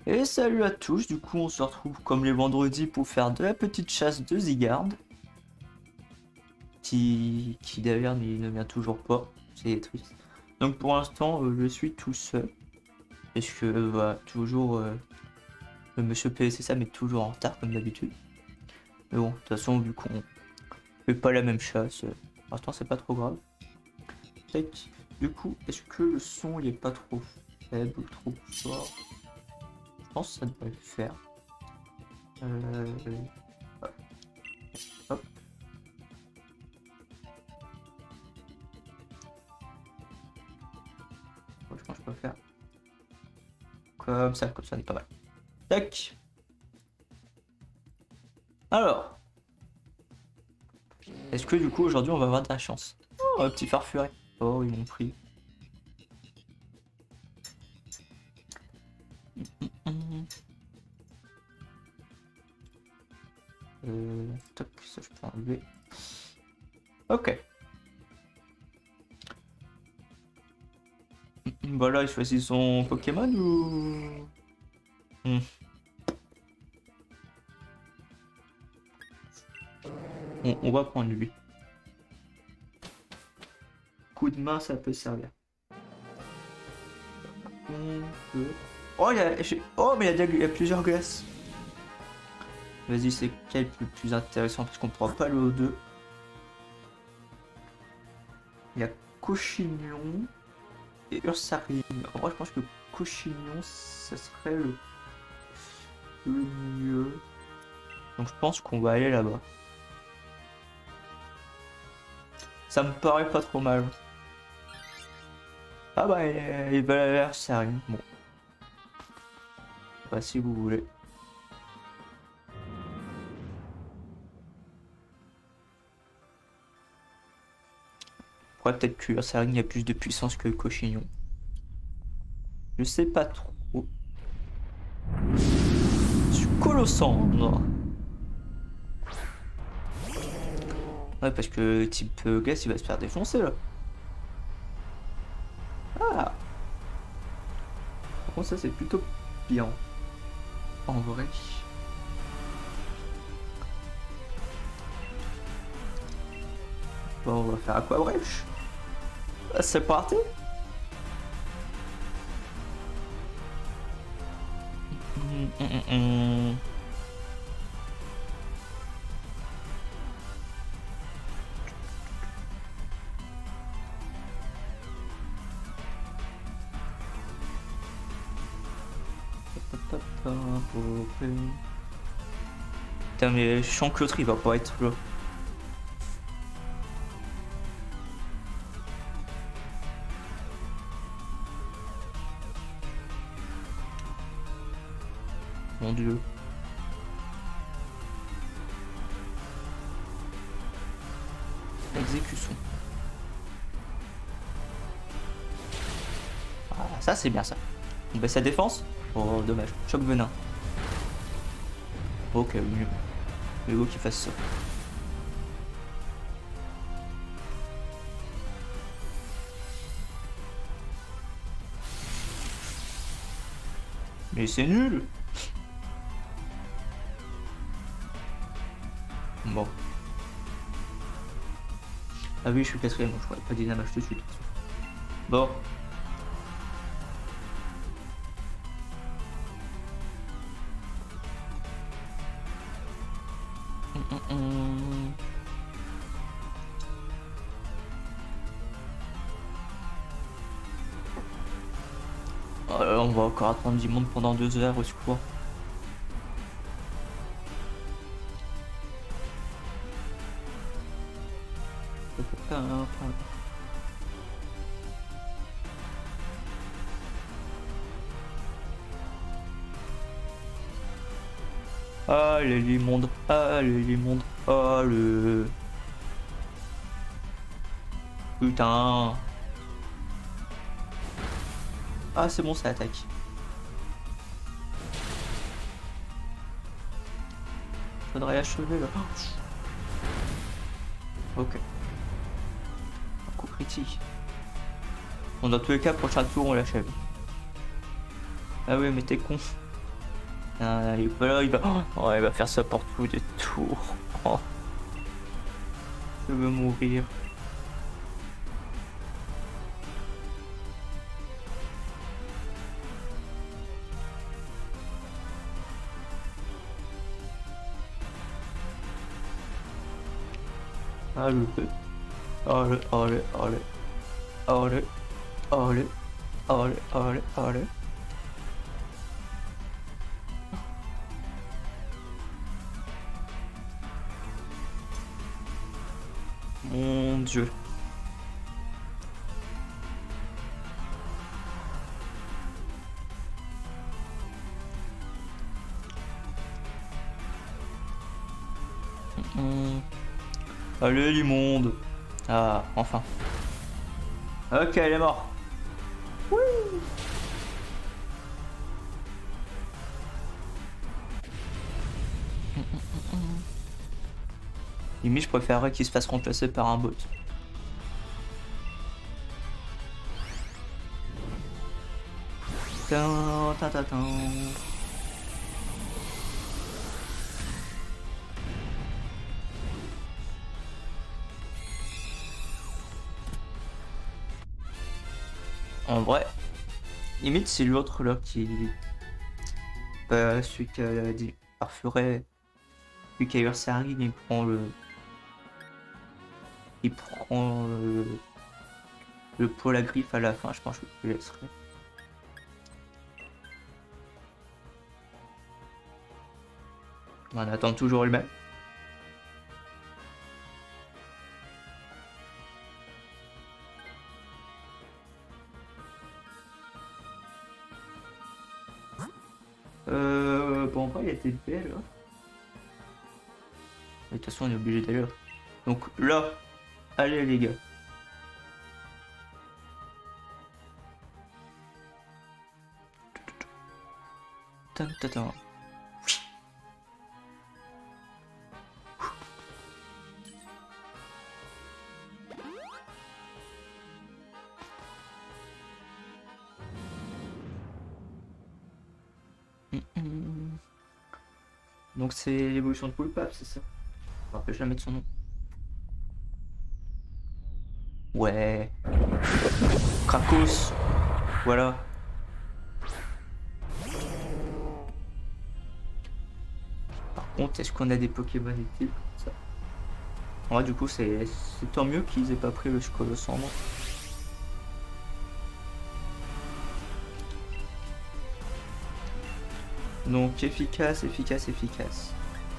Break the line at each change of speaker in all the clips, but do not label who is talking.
Et salut à tous, du coup on se retrouve comme les vendredis pour faire de la petite chasse de Zygarde. Qui d'ailleurs ne vient toujours pas, c'est triste. Donc pour l'instant je suis tout seul. Parce que voilà, toujours le monsieur PSC ça met toujours en retard comme d'habitude. Mais bon, de toute façon vu qu'on fait pas la même chasse, pour l'instant c'est pas trop grave. Tac. Du coup, est-ce que le son il est pas trop faible ou trop fort? Je pense que ça devrait le faire. Hop. Je pense que je peux faire comme ça on est pas mal. Tac. Alors, est-ce que du coup aujourd'hui on va avoir de la chance? Oh, un petit farfuret. Oh, ils m'ont pris. Toc, ça je peux enlever. Ok. Voilà, il choisit son Pokémon ou... On va prendre lui. Coup de main, ça peut servir. Oh, oh mais il y a plusieurs glaces. Vas-y, c'est quel plus intéressant parce qu'on pourra pas le aux deux. Il y a Cochignon et Ursarine. En vrai, je pense que Cochignon, ça serait le mieux. Donc je pense qu'on va aller là-bas. Ça me paraît pas trop mal. Ah bah, il va aller à Ursarine. Bon. Bah, si vous voulez. Après, peut-être que Ursarine a plus de puissance que Cochignon. Je sais pas trop. Colossandre. Ouais, parce que type glace, il va se faire défoncer là. Ah. Par contre, ça c'est plutôt bien. En vrai. Bon, on va faire Aqua Brèche. Ah, c'est parti. Putain, mais Champ Clôtre, il va pas être là. Mon dieu. Exécution. Ah, ça c'est bien ça. On baisse sa défense. Oh, dommage. Choc venin. Ok, mieux. Le go qui fasse ça. Mais c'est nul. Bon. Ah oui, je suis quatrième, donc je pourrais pas dynamage tout de suite. Bon. On va encore attendre du monde pendant 2 heures au secours. Allez l'immonde, allez l'immonde, oh le... Putain. Ah c'est bon, ça attaque. Faudrait achever là. Ok. Un coup critique. Bon, dans tous les cas, prochain tour on l'achève. Ah oui mais t'es con. Il est pas là, il va faire ça pour tous les tours. Oh, je veux mourir. Allez, allez, allez, allez, allez, allez, allez, allez, allez. Mon Dieu. Allez l'immonde. Ah, enfin. Ok, elle est morte. Oui. Limite, je préférerais qu'il se fasse remplacer par un bot. Tin, tin, tin, tin. En vrai, limite c'est l'autre là qui... celui qui a dit parfurait, celui qui a Ursaring, il prend le... Il prend le poil à griffe à la fin, je pense que je le laisserai. On attend toujours le même. Bon, en vrai, il était belle. Hein. De toute façon, on est obligé d'aller là. Donc là, allez les gars. Tan, tan, tan. Donc c'est l'évolution de Poulpap, c'est ça? Je me rappelle jamais de son nom. Ouais. Krakos. Voilà. Par contre, est-ce qu'on a des Pokémon utiles comme ça? Ouais, du coup, c'est tant mieux qu'ils aient pas pris le Scolosandre. Donc efficace, efficace, efficace.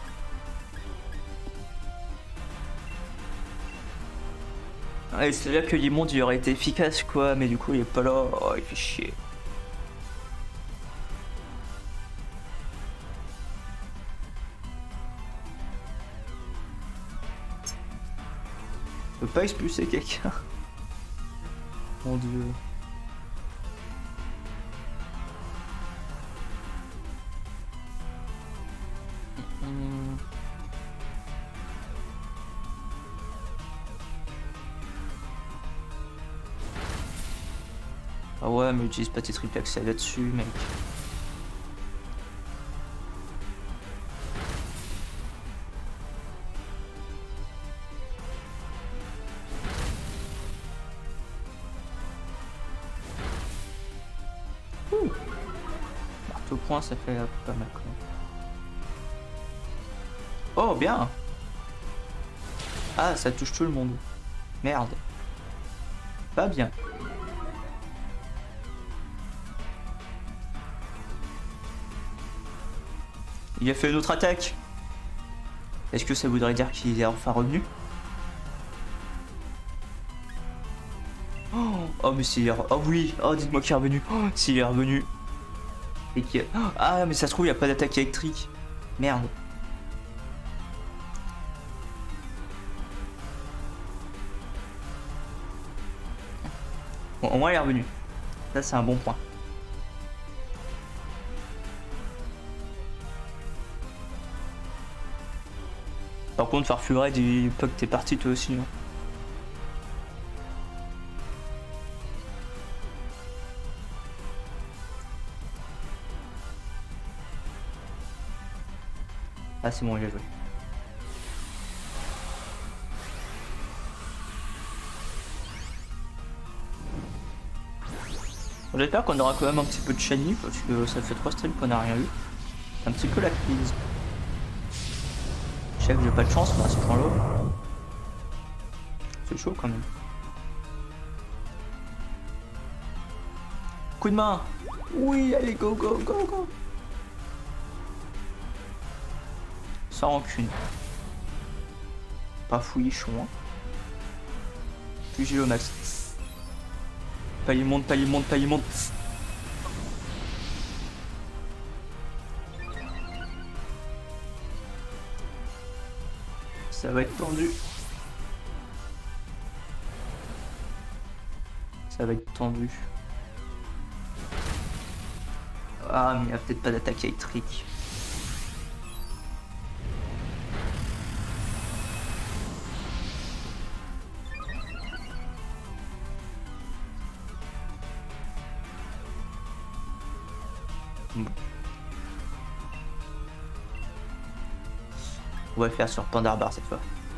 Ouais, c'est là que l'immonde il aurait été efficace quoi, mais du coup il est pas là, oh, il fait chier. Je peux pas expulser quelqu'un. Mon dieu. Ah ouais, mais utilise pas tes triple accès là-dessus, mec. Marteau point, ça fait pas mal quand même. Oh, bien! Ah, ça touche tout le monde. Merde. Pas bien. Il a fait une autre attaque. Est-ce que ça voudrait dire qu'il est enfin revenu? Oh mais s'il est... Oh oui. Oh dites-moi qu'il est revenu. Oh, s'il est revenu. Et qu'il... Ah mais ça se trouve il n'y a pas d'attaque électrique. Merde. Bon au moins il est revenu. Ça c'est un bon point. Par contre Farfuret dis pas que t'es parti toi aussi. Hein. Ah c'est bon, il a joué. Bon, j'espère qu'on aura quand même un petit peu de shiny parce que ça fait 3 streams qu'on n'a rien eu. C'est un petit peu la crise. Je sais que j'ai pas de chance mais à ce point-là. C'est chaud quand même. Coup de main. Oui, allez, go, go, go, go. Sans rancune. Pas fouillichon. Hein. Puis j'ai le max. Palier monte, palier monte, palier monte. Ça va être tendu. Ça va être tendu. Ah, mais il n'y a peut-être pas d'attaque électrique. On va le faire sur Pandarbar cette fois.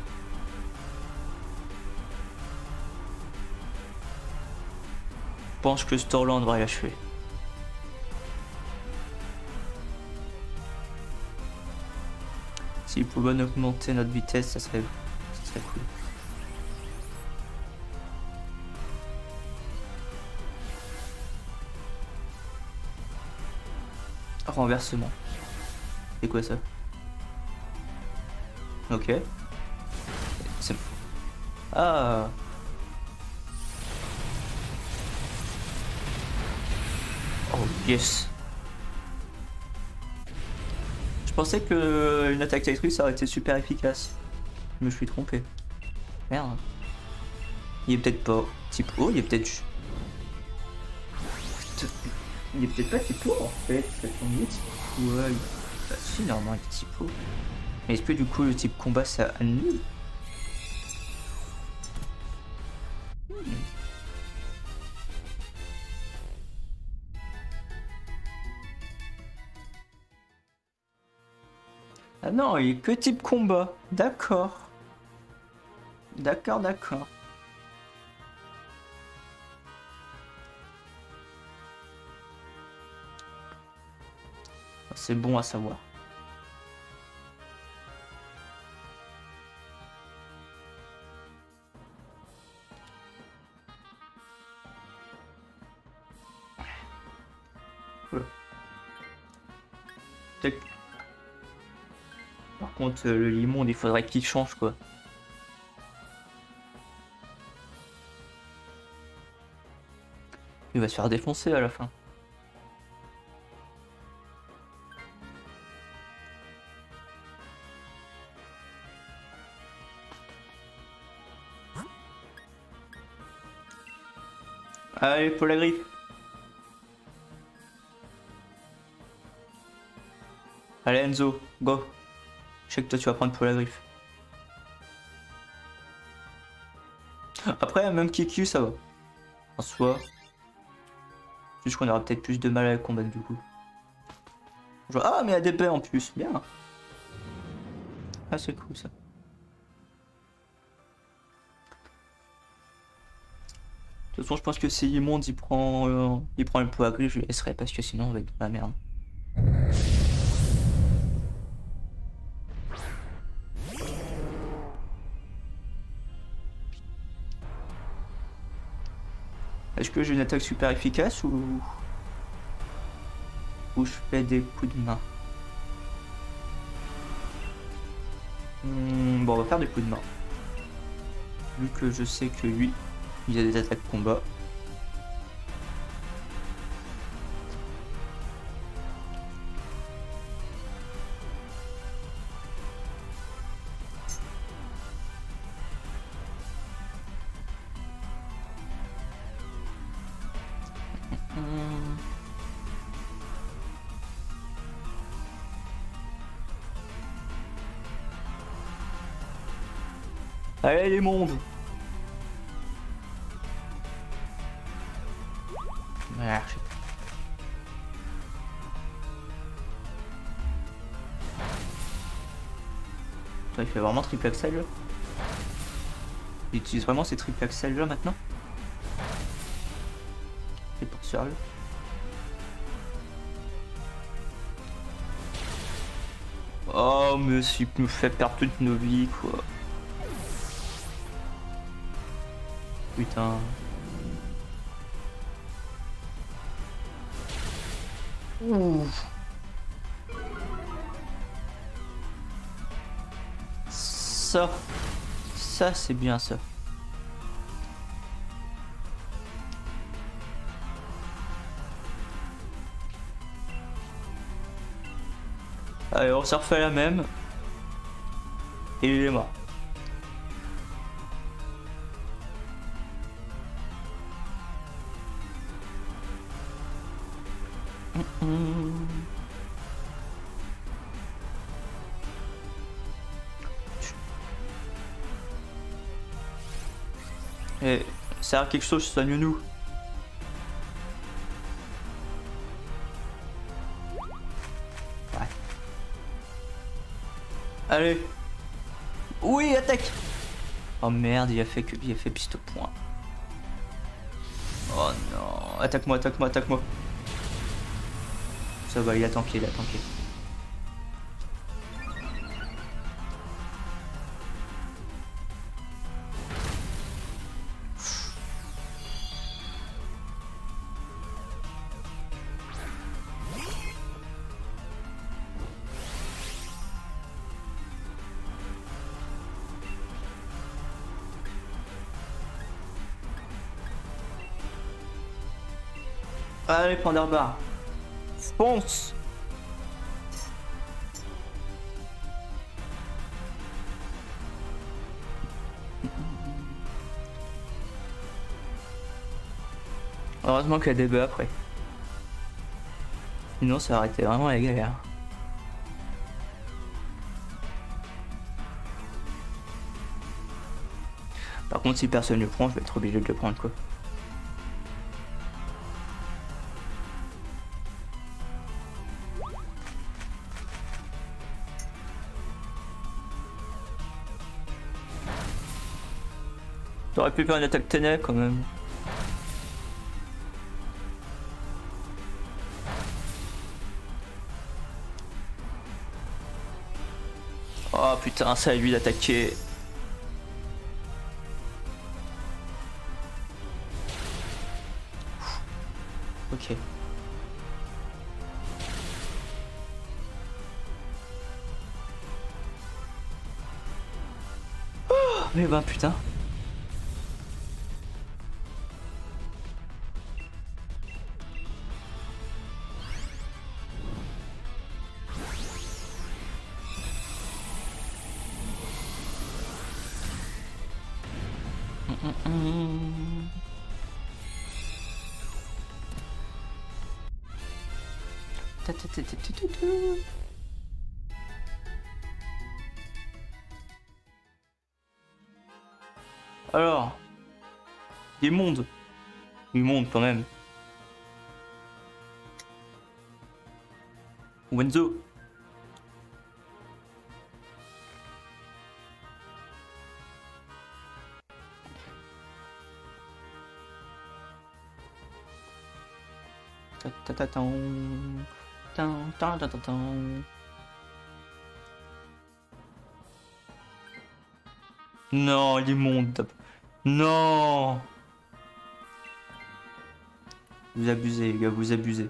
Je pense que Storland va l'achever. S'il pouvait augmenter notre vitesse, ça serait cool. Renversement. C'est quoi ça? Ok. C'est... Ah. Oh yes. Je pensais que une attaque électrique ça aurait été super efficace. Je me suis trompé. Merde. Il est peut-être pas type O, il est peut-être... Il est peut-être pas type O en fait. Ouais, bah si, normalement il est type O. Mais est-ce que du coup le type combat ça annule? Ah non, il est que type combat. D'accord. D'accord, d'accord. C'est bon à savoir. Voilà. Par contre, le limon, il faudrait qu'il change quoi. Il va se faire défoncer à la fin. Allez, pour la griffe. Allez Enzo, go. Je sais que toi tu vas prendre pour la griffe. Après, même Kiku ça va. En soi. Juste qu'on aura peut-être plus de mal à la combattre du coup. Ah mais il y a des baies en plus, bien. Ah c'est cool ça. De toute façon je pense que si Immonde il prend le pot à griffe, je le laisserai parce que sinon on va être dans la merde. Est-ce que j'ai une attaque super efficace ou je fais des coups de main? Bon, on va faire des coups de main. Vu que je sais que lui, il a des attaques combat. Allez les mondes. Ah, Putain, il fait vraiment triple axel là. Il utilise vraiment ces triple axel là maintenant. C'est pour sérieux. Oh mais il nous fait perdre toutes nos vies quoi. Putain. Ouh. Ça c'est bien ça. Allez, on se refait la même. Et il est mort. Et ça a quelque chose, soigne-nous. Ouais. Allez. Oui, attaque. Oh merde, il a fait piste point. Oh non. Attaque-moi, attaque-moi, attaque-moi. Ça va, il a tanké, il a tanké. Allez, Panderbar. Fonce. Heureusement qu'il y a des bœufs après. Sinon ça aurait été vraiment la galère. Par contre si personne ne le prend, je vais être obligé de le prendre quoi. T'aurais pu faire une attaque ténèbres quand même. Oh putain, c'est à lui d'attaquer. Ok. Oh, mais ben putain. Alors, des mondes. Du monde quand même. Wenzo. Non, l'immonde. Non. Vous abusez, les gars, vous abusez.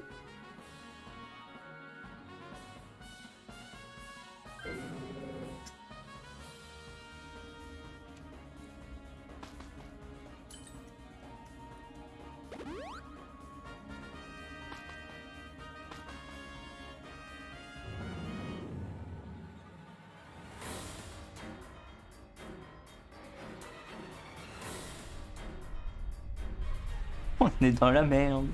On est dans la merde.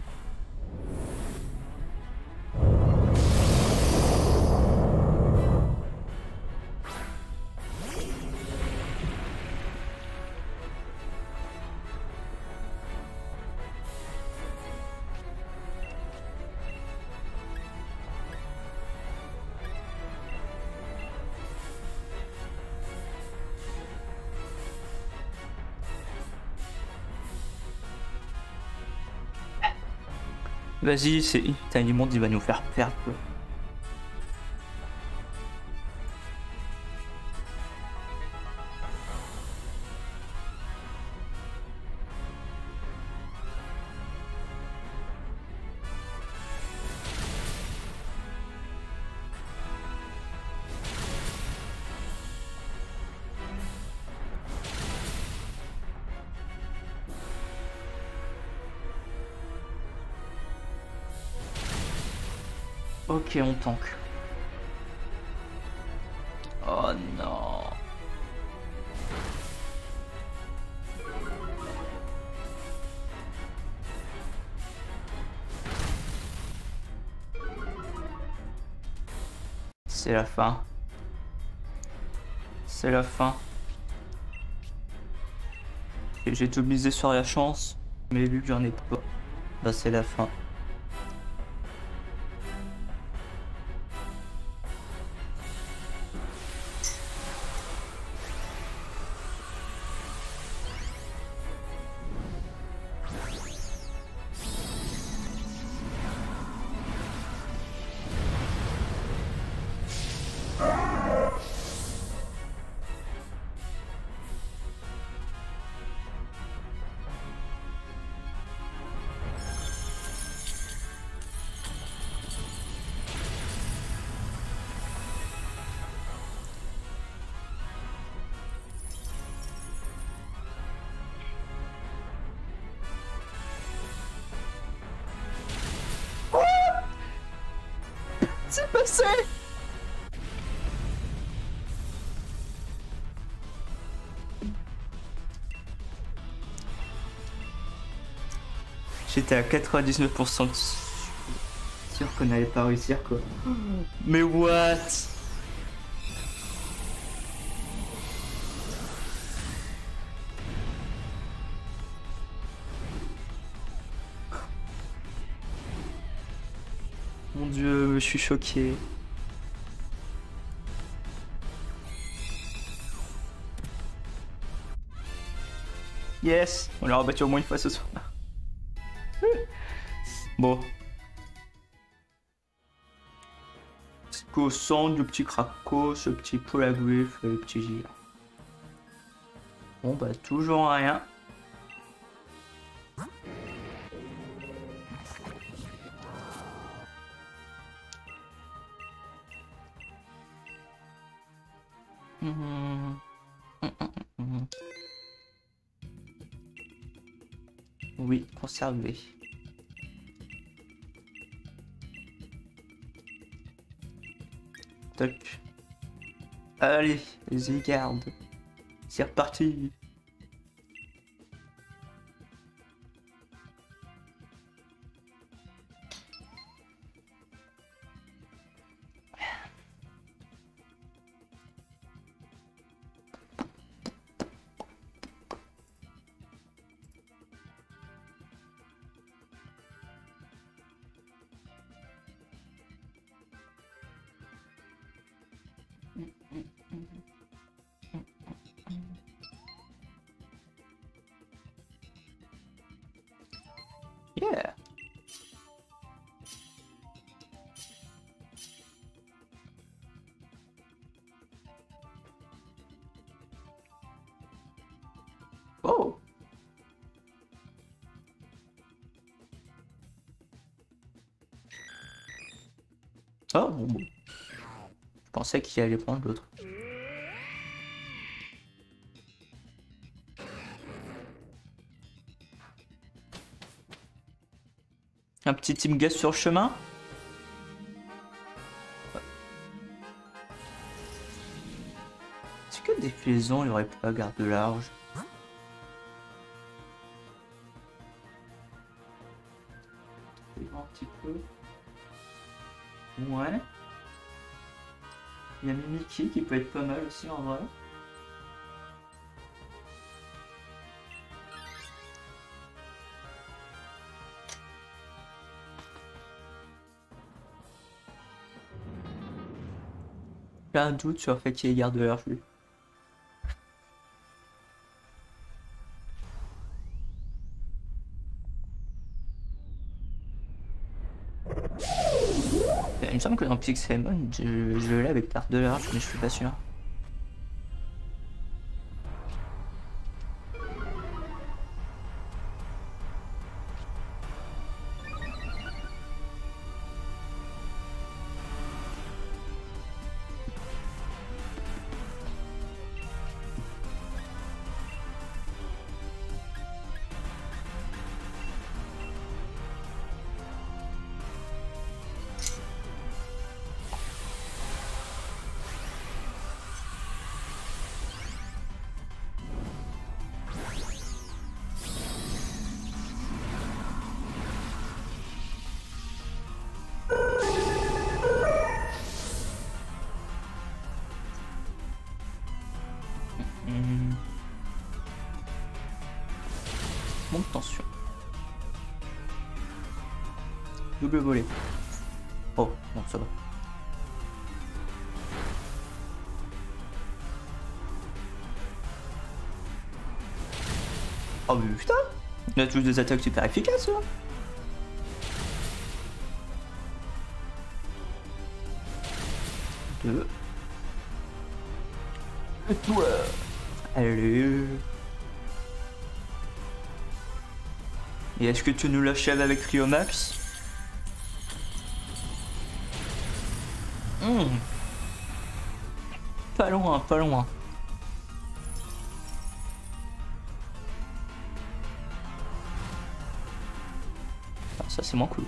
Vas-y, c'est. Tiny Monde, il va nous faire perdre quoi. Ok, on tank. Oh non. C'est la fin. C'est la fin. Et j'ai tout misé sur la chance, mais vu que j'en ai pas, bah c'est la fin. C'est passé. J'étais à 99% sûr qu'on n'allait pas réussir quoi. Mais what? Mon dieu, je suis choqué. Yes, on l'a battu au moins une fois ce soir. Bon. Petit sang, le petit Krakow, ce petit Polagriff, le petit Gir. Bon bah toujours rien. Oui, conservé. Toc. Allez, les garde. C'est reparti. Yeah. Oh. Oh, bon, bon. Je pensais qu'il allait prendre l'autre. Un petit team gas sur le chemin. Est-ce que des flaisons, il aurait pas garde large? Un petit peu. Ouais. Il y a Mimiki qui peut être pas mal aussi en vrai. J'ai un doute sur le fait qu'il y ait garde large lui. me semble que dans Pixelmon, je l'ai avec carte de large, mais je suis pas sûr. Monte tension. Double volet. Oh, non, ça va. Oh mais putain, il a tous des attaques super efficaces là. Deux. Et toi. Allez. Et est-ce que tu nous l'achèves avec Riomax? Pas loin, pas loin. Ah, ça c'est moins cool.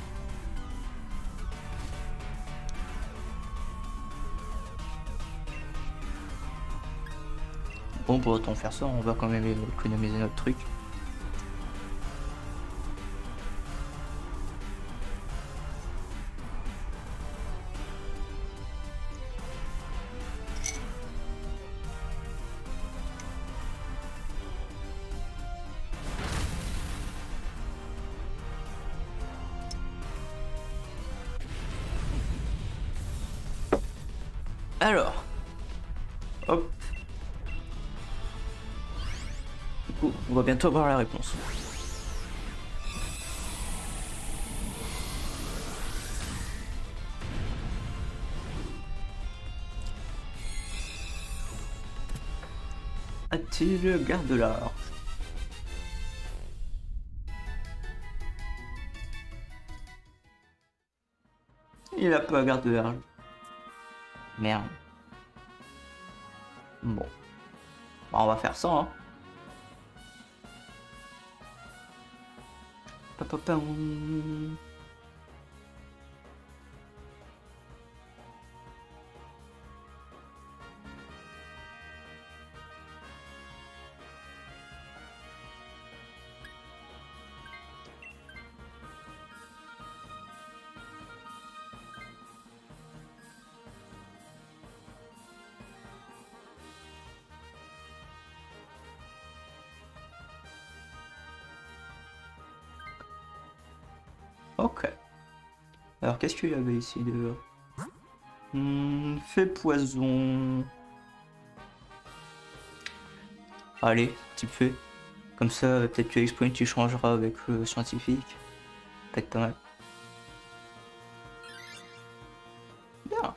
Bon, pour autant faire ça, on va quand même économiser notre truc. Alors, hop. Du coup, on va bientôt avoir la réponse. A-t-il garde large? Il a pas garde large. Merde. Bon. Bah, on va faire ça, hein. Papapam. Ok. Alors qu'est-ce qu'il y avait ici dehors? Fait poison. Allez, type fait. Comme ça, peut-être que X-Point tu changeras avec le scientifique. Peut-être pas mal. Bien.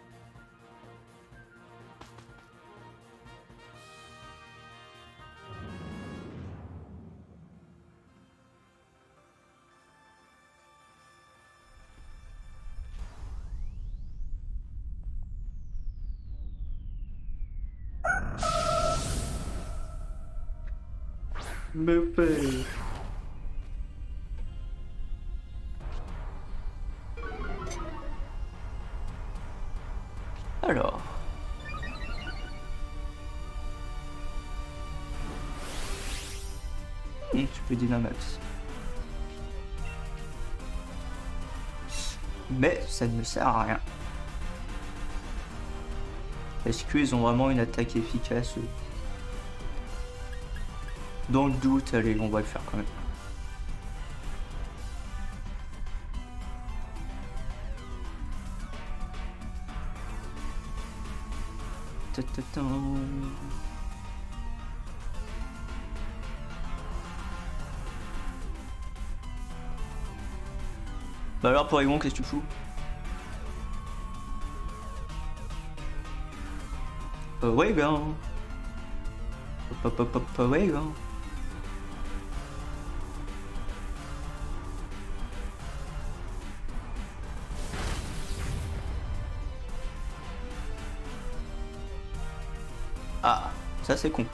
Me fait. Alors. Tu peux Dynamax. Mais ça ne me sert à rien. Est-ce qu'ils ont vraiment une attaque efficace? Dans le doute, allez, on va le faire quand même. Bah alors pour Egon, qu'est-ce que tu fous? Oregon. Oregon. Ah, ça c'est con.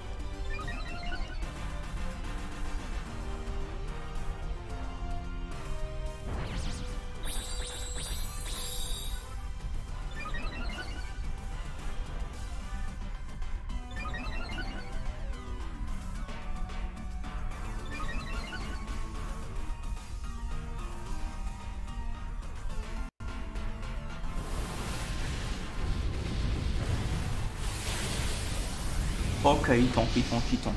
Ok, il tank, il tank, il tank.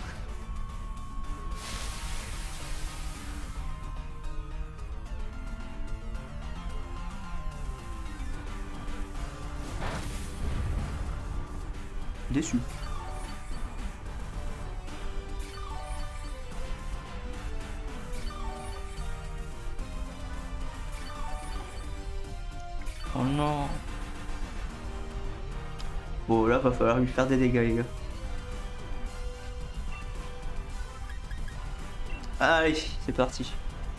Déçu. Oh non. Bon, là, va falloir lui faire des dégâts, les gars. Allez, c'est parti.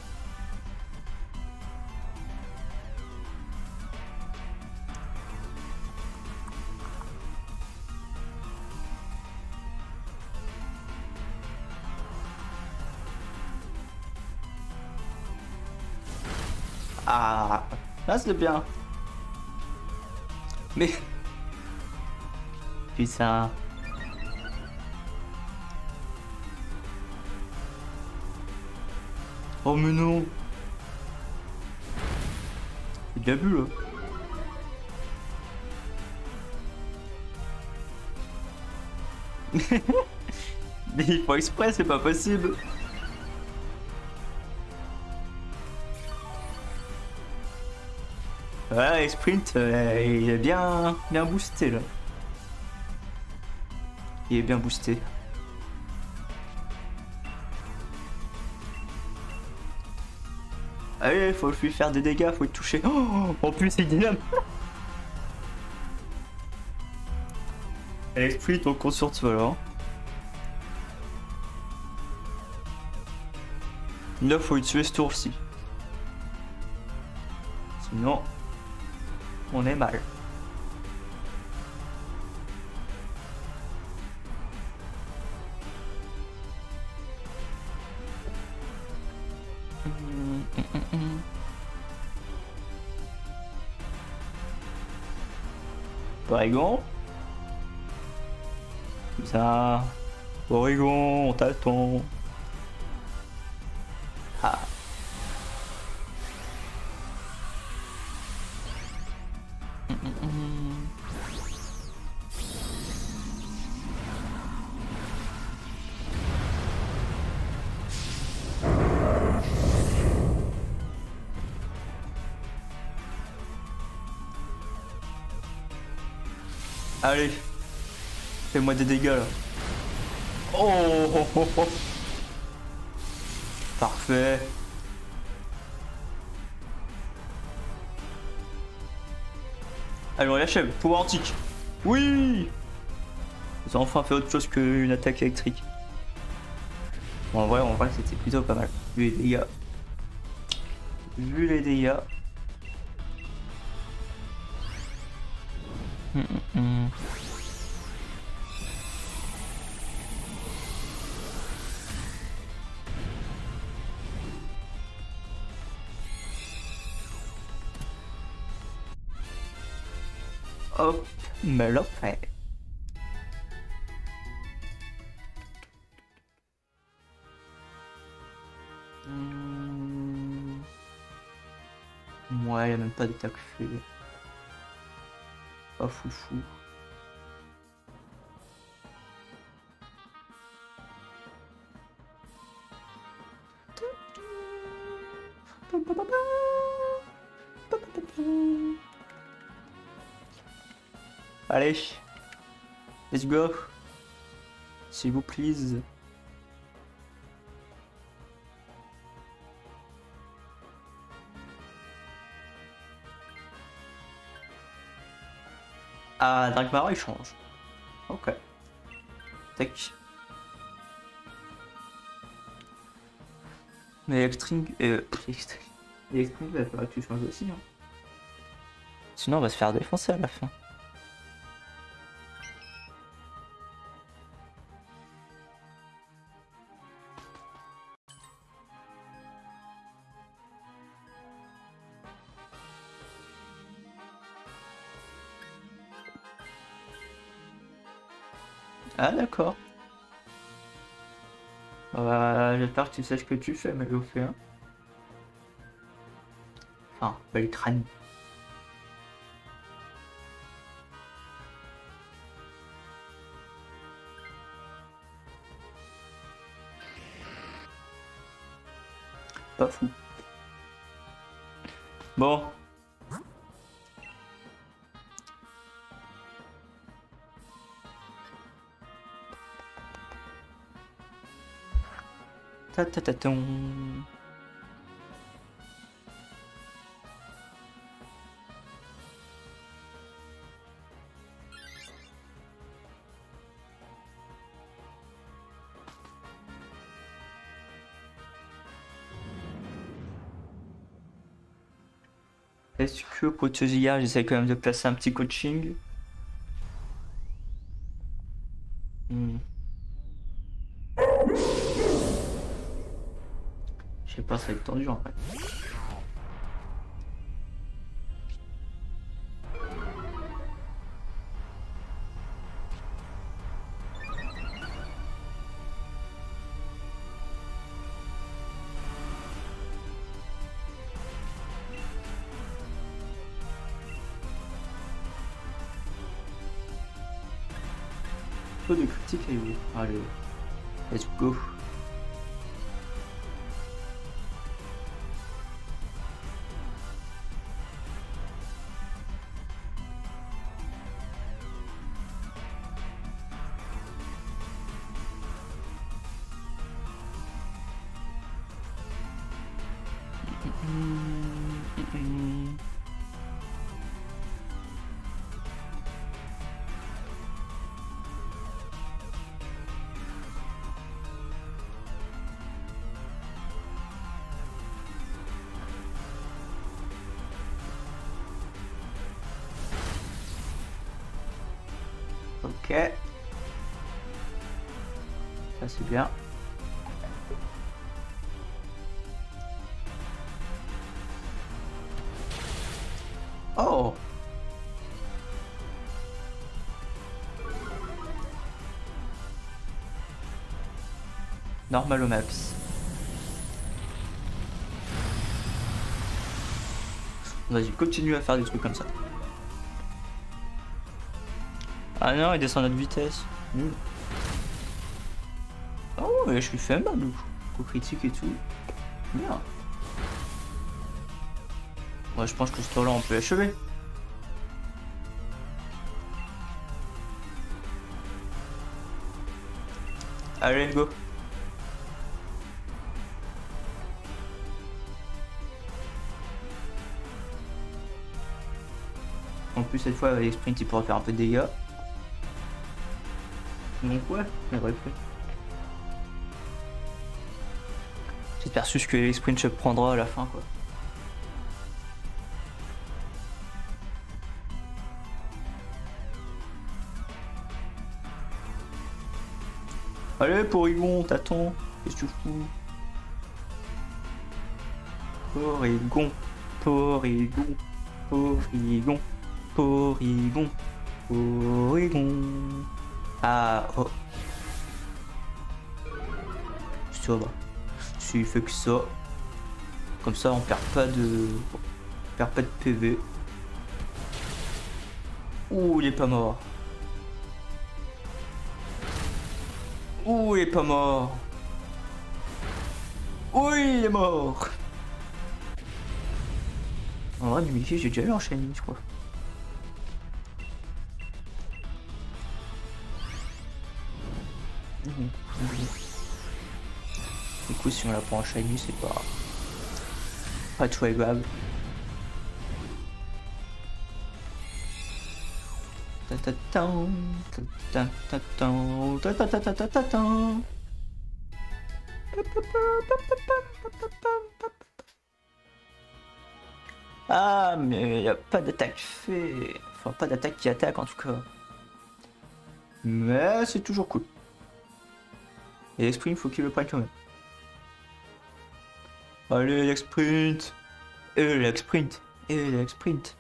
Ah, là c'est bien. Mais... Putain. Oh mais non. C'est de l'abus là. Mais il faut exprès, c'est pas possible. Ouais, sprint, il est bien boosté là. Il est bien boosté. Allez, faut lui faire des dégâts, faut le toucher. Oh, en plus, il dyname. Allez, sprint, on compte sur toi là. Là, faut le tuer ce tour-ci. Sinon, on est mal. Oregon. Ça. Oregon, on t'attend. Ah. Allez, fais-moi des dégâts là. Oh, oh, oh, oh. Parfait. Allez, on l'achève. Pouvoir antique. Oui. Ils ont enfin fait autre chose qu'une attaque électrique. Bon, en vrai, c'était plutôt pas mal. Vu les dégâts. Vu les dégâts. Hop, me l'a fait. Ouais, y a même pas d'attaque fait. Pas foufou. Allez, let's go. S'il vous plaît. Ah, Dark Mara il change. Ok. Tac. Mais Electring, Electring, il va falloir que tu changes aussi. Hein. Sinon, on va se faire défoncer à la fin. Ah d'accord. J'espère que tu sais ce que tu fais, mais je fais hein. Enfin, bel crâne. Pas fou. Bon. Ta-ta-ta-ton. Est-ce que pour te dire, j'essaie quand même de placer un petit coaching. Je sais pas, ça va être tendu en fait. Peu de critiques à vous. Allez, let's go. Ok. Ça c'est bien. Oh. Normal au max. Vas-y, continue à faire des trucs comme ça. Ah non, il descend notre vitesse. Oh, mais je lui fais mal, coup critique et tout. Bien. Ouais, je pense que ce tour-là, on peut achever. Allez, go. En plus, cette fois, avec sprint, il pourra faire un peu de dégâts. Donc ouais, c'est vrai. J'espère juste que les sprint se prendra à la fin, quoi. Allez, Porygon, t'attends. Qu'est-ce que tu fous? Porygon, Porygon, Porygon, Porygon, Porygon. Ah, oh. Ça va. Tu fais que ça. Comme ça, on perd pas de PV. Ouh, il est pas mort. Ouh, il est pas mort. Oui, il est mort. En vrai, Mimikyu, j'ai déjà eu un shiny, je crois. Du coup, si on la prend en shiny, c'est pas très grave. Ah, mais il n'y a pas d'attaque fait. Enfin, pas d'attaque qui attaque en tout cas. Mais c'est toujours cool. Et l'exprint, faut qu'il le prenne quand même. Allez, l'exprint. Et l'exprint. Et l'exprint.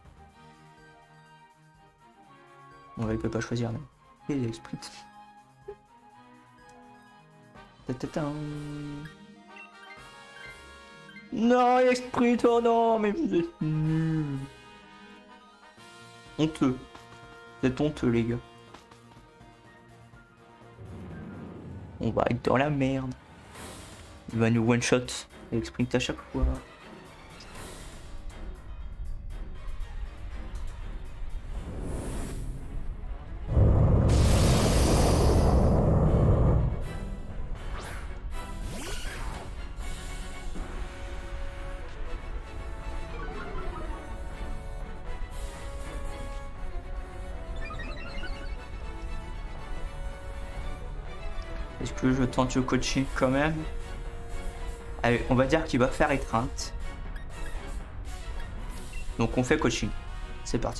Bon, là, il peut pas choisir même. Et l'exprint. Non, l'exprint, oh non, mais vous êtes nuls. Honteux. Vous êtes honteux, les gars. On va être dans la merde. Il va nous one-shot et sprint à chaque fois. Est-ce que je tente le coaching quand même? Allez, on va dire qu'il va faire étreinte. Donc on fait coaching. C'est parti.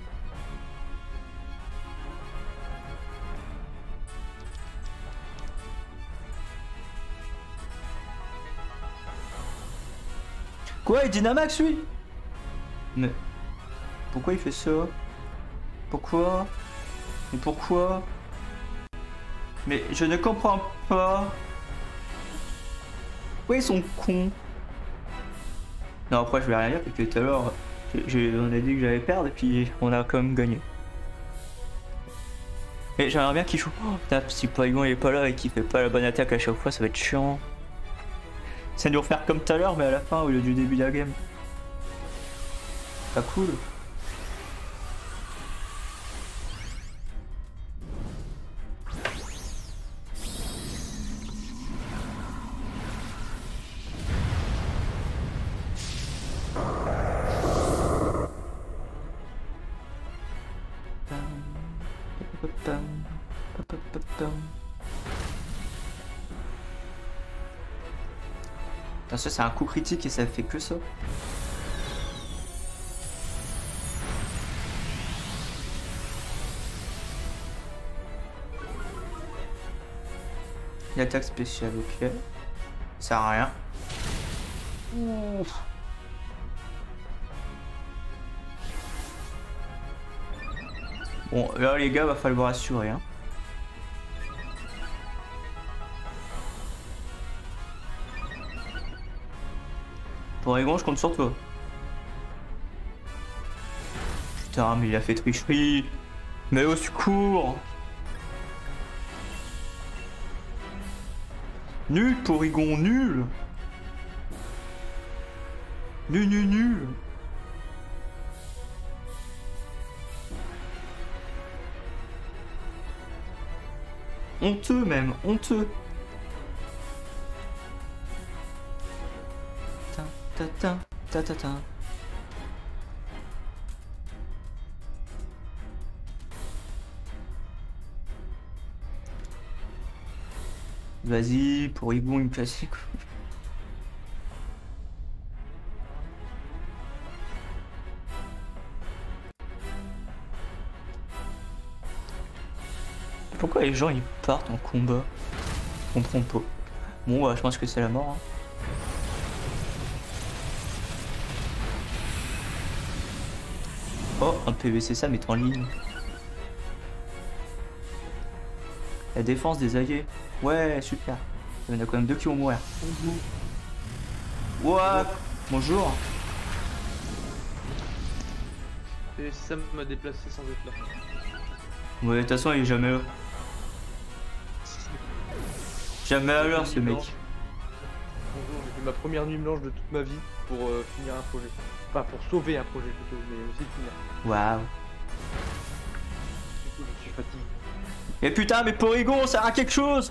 Quoi, il Dynamax lui? Mais pourquoi il fait ça? Pourquoi? Mais pourquoi? Mais je ne comprends pas. Pourquoi ils sont cons? Non, après je vais rien dire parce que tout à l'heure on a dit que j'allais perdre et puis on a quand même gagné. Et j'aimerais bien qu'il joue. Oh, putain, si Porygon il est pas là et qu'il fait pas la bonne attaque à chaque fois, ça va être chiant. Ça nous refaire comme tout à l'heure mais à la fin au lieu du début de la game. Pas cool. Ça c'est un coup critique et ça fait que ça. L'attaque spéciale, ok. Ça sert à rien. Ouf. Bon, là les gars, va falloir assurer. Hein. Porygon, je compte sur toi. Putain, mais il a fait tricherie. Mais au secours. Nul, Porygon, nul. Nul, nul, nul. Honteux même, honteux. Ta ta ta ta ta. Vas-y, Porygon une classique. Pourquoi les gens ils partent en combat? Je comprends pas. Bon, bah, je pense que c'est la mort. Hein. Oh, un PVC ça, mais en ligne. La défense des alliés. Ouais, super. Il y en a quand même deux qui vont mourir. What? Bonjour.
Et ça m'a déplacé sans être là.
Ouais, de toute façon, il est jamais là. Jamais à l'heure, ce mec.
Bonjour, j'ai fait ma première nuit blanche de toute ma vie pour finir un projet. Enfin, pour sauver un projet plutôt, mais aussi finir.
Waouh.
Du coup, je suis fatigué.
Mais putain, mais Porygon, ça sert à quelque chose.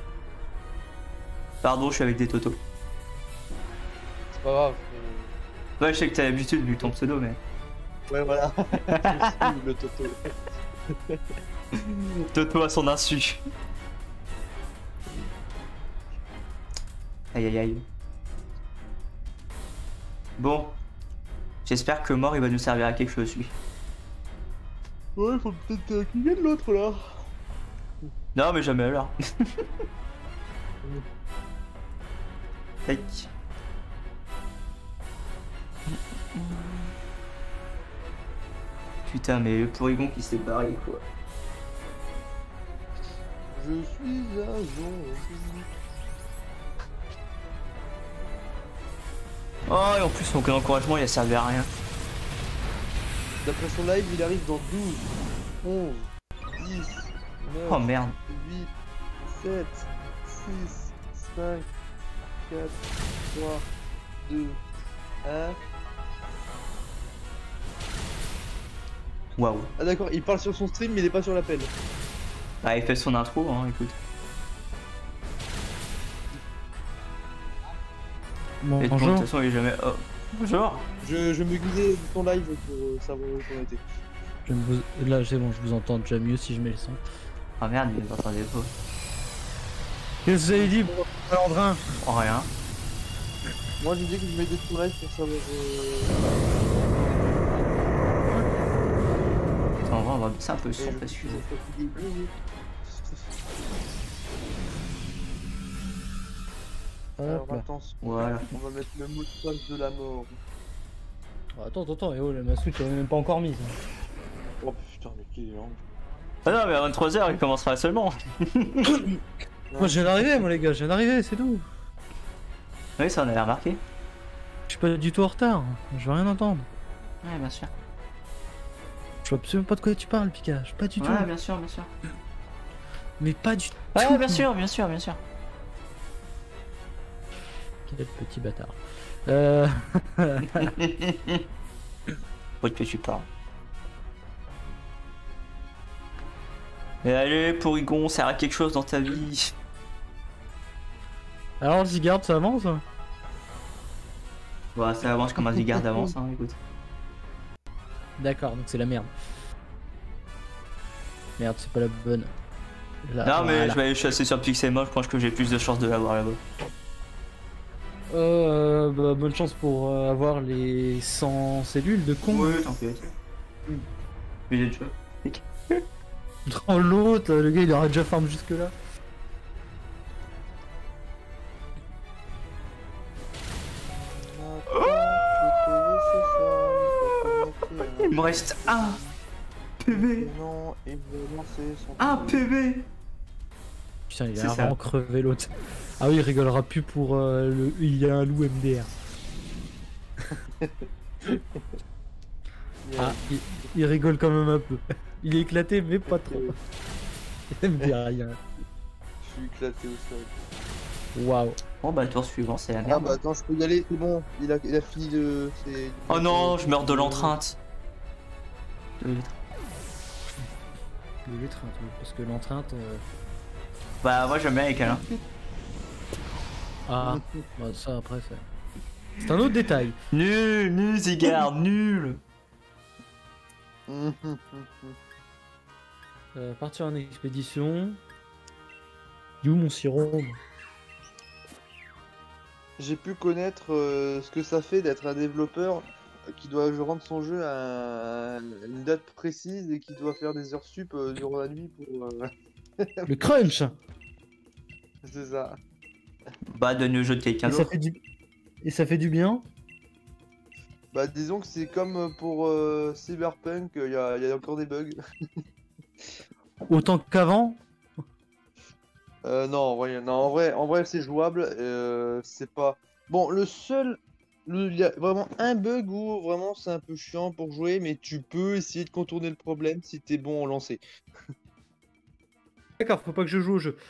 Pardon, je suis avec des totos.
C'est pas grave.
Ouais, je sais que t'as l'habitude vu ton pseudo, mais.
Ouais, voilà. Je suis le Toto.
Toto à son insu. Aïe aïe aïe. Bon. J'espère que mort il va nous servir à quelque chose lui.
Ouais, faut peut-être qu'il vienne l'autre là.
Non mais jamais alors. Tac. Putain mais le Porygon qui s'est barré quoi.
Je suis un zombie.
Oh et en plus son encouragement il a servi à rien.
D'après son live, il arrive dans 12, 11, 10, 9,
Oh merde.
8, 7, 6, 5, 4, 3, 2, 1.
Waouh.
Ah d'accord, il parle sur son stream mais il est pas sur l'appel.
Bah il fait son intro hein, écoute. Et de toute
Bonjour.
façon il est jamais. Oh. Bonjour.
Je me guidais de ton live pour savoir où on était.
Là, c'est bon, je vous entends déjà mieux si je mets le son.
Oh merde il m'entendait pas.
Qu'est-ce que vous avez dit, Valandrin?
Oh rien.
Moi je disais que je mettais de ton live pour savoir...
Attends, on va baisser un peu le son
Et
parce que.
Alors
Hop là.
attention,
Voilà.
on va mettre le mot de passe de la mort.
Attends, ma Switch elle est même pas encore mise.
Oh putain mais quel est lent.
Ah non mais à 23h il commencera seulement.
Moi je viens d'arriver, moi les gars, je viens d'arriver, c'est tout.
Oui ça on avait remarqué.
Je suis pas du tout en retard, je veux rien entendre.
Ouais bien sûr.
Je vois absolument pas de quoi tu parles, Pikachu, pas du tout.
Ouais bien sûr bien sûr.
Mais pas du tout.
Ouais bien sûr bien sûr bien sûr.
Quel petit bâtard.
Oui que tu parles. Et allez Porygon, sert à quelque chose dans ta vie.
Alors, Zygarde, ça avance?
Bon ça avance comme un Zygarde d'avance hein écoute.
D'accord, donc c'est la merde. Merde, c'est pas la bonne. Là,
Non mais
voilà.
je vais aller chasser sur Pixelmon, je pense que j'ai plus de chances de l'avoir là-bas.
Bah, bonne chance pour avoir les 100 cellules de con.
Oui t'inquiète. Il est déjà.
Dans l'autre, le gars il aura déjà farm jusque là.
Il me reste un PV.
Non, il veut lancer son...
Un PV.
Putain, il
C'est
a
ça.
vraiment crevé l'autre. Ah oui, il rigolera plus pour le. Il y a un loup MDR. Ah, il rigole quand même un peu. Il est éclaté, mais pas trop. Il me dit rien.
Je suis éclaté au sol.
Waouh.
Bon bah le tour suivant c'est la
Ah
merde.
bah attends, je peux y aller, c'est bon. Il a fini de...
Oh non, je meurs de l'entrainte.
Le l'étreinte, oui, parce que l'entrainte.
Bah moi j'aime bien les câlins.
Ah, bah ça après, c'est un autre détail.
Nul, nul Zygarde, nul.
Partir en expédition. You mon sirop.
J'ai pu connaître ce que ça fait d'être un développeur qui doit rendre son jeu à une date précise et qui doit faire des heures sup durant la nuit pour...
Le crunch.
C'est ça.
Bah donne le jeu de quelqu'un
Et ça
d'autre.
fait du. Et ça fait du bien.
Bah disons que c'est comme pour Cyberpunk, il y a encore des bugs.
Autant qu'avant.
Non, en vrai c'est jouable. C'est pas... Bon, il y a vraiment un bug où vraiment c'est un peu chiant pour jouer, mais tu peux essayer de contourner le problème si t'es bon en lancer.
D'accord, faut pas que je joue au jeu.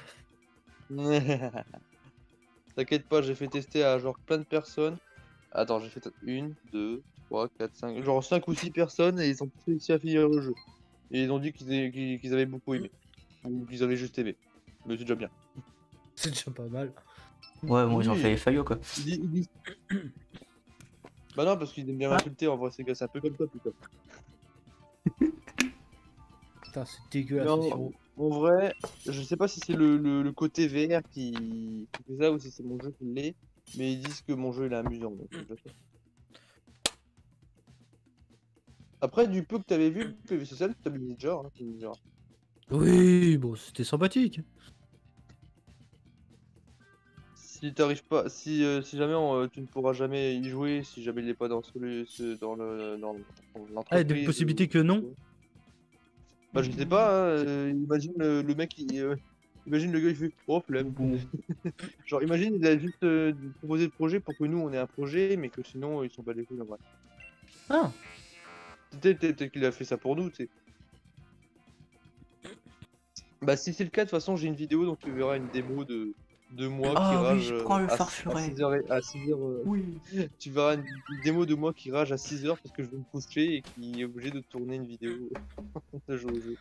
T'inquiète pas, j'ai fait tester à genre plein de personnes. Attends, j'ai fait 1, 2, 3, 4, 5, genre 5 ou 6 personnes et ils ont tous réussi à finir le jeu. Et ils ont dit qu'ils avaient beaucoup aimé. Ou qu'ils avaient juste aimé. Mais c'est déjà bien.
C'est déjà pas mal.
Ouais bon ils ont
Oui.
fait les faillots quoi.
Ils disent- Bah non, parce qu'il aime bien m'insulter en vrai, c'est un peu comme toi, putain.
Putain, c'est dégueulasse.
Non,
ce sirop.
en vrai, je sais pas si c'est le côté VR qui fait ça ou si c'est mon jeu qui l'est, mais ils disent que mon jeu il est amusant. Donc, je sais. Après, du peu que t'avais vu, le PV social, t'as mis genre, hein, tu me diras.
Oui, bon, c'était sympathique.
Si t'arrives pas, si jamais tu ne pourras jamais y jouer, si jamais il est pas dans dans
Ah,
l'entreprise.
des possibilités que non.
Bah je sais pas, hein, imagine le mec imagine le gars il fait oh flemme. Genre imagine il a juste proposé le projet pour que nous on ait un projet mais que sinon ils sont pas les couilles en vrai.
Ah,
Peut-être qu'il a fait ça pour nous, tu sais. Bah si c'est le cas de toute façon j'ai une vidéo donc tu verras une démo de moi qui
Ah oui,
rage
je prends le
à
farfuret.
6h.
Oui.
Tu verras une démo de moi qui rage à 6h parce que je veux me coucher et qui est obligé de tourner une vidéo de jouer au jeu.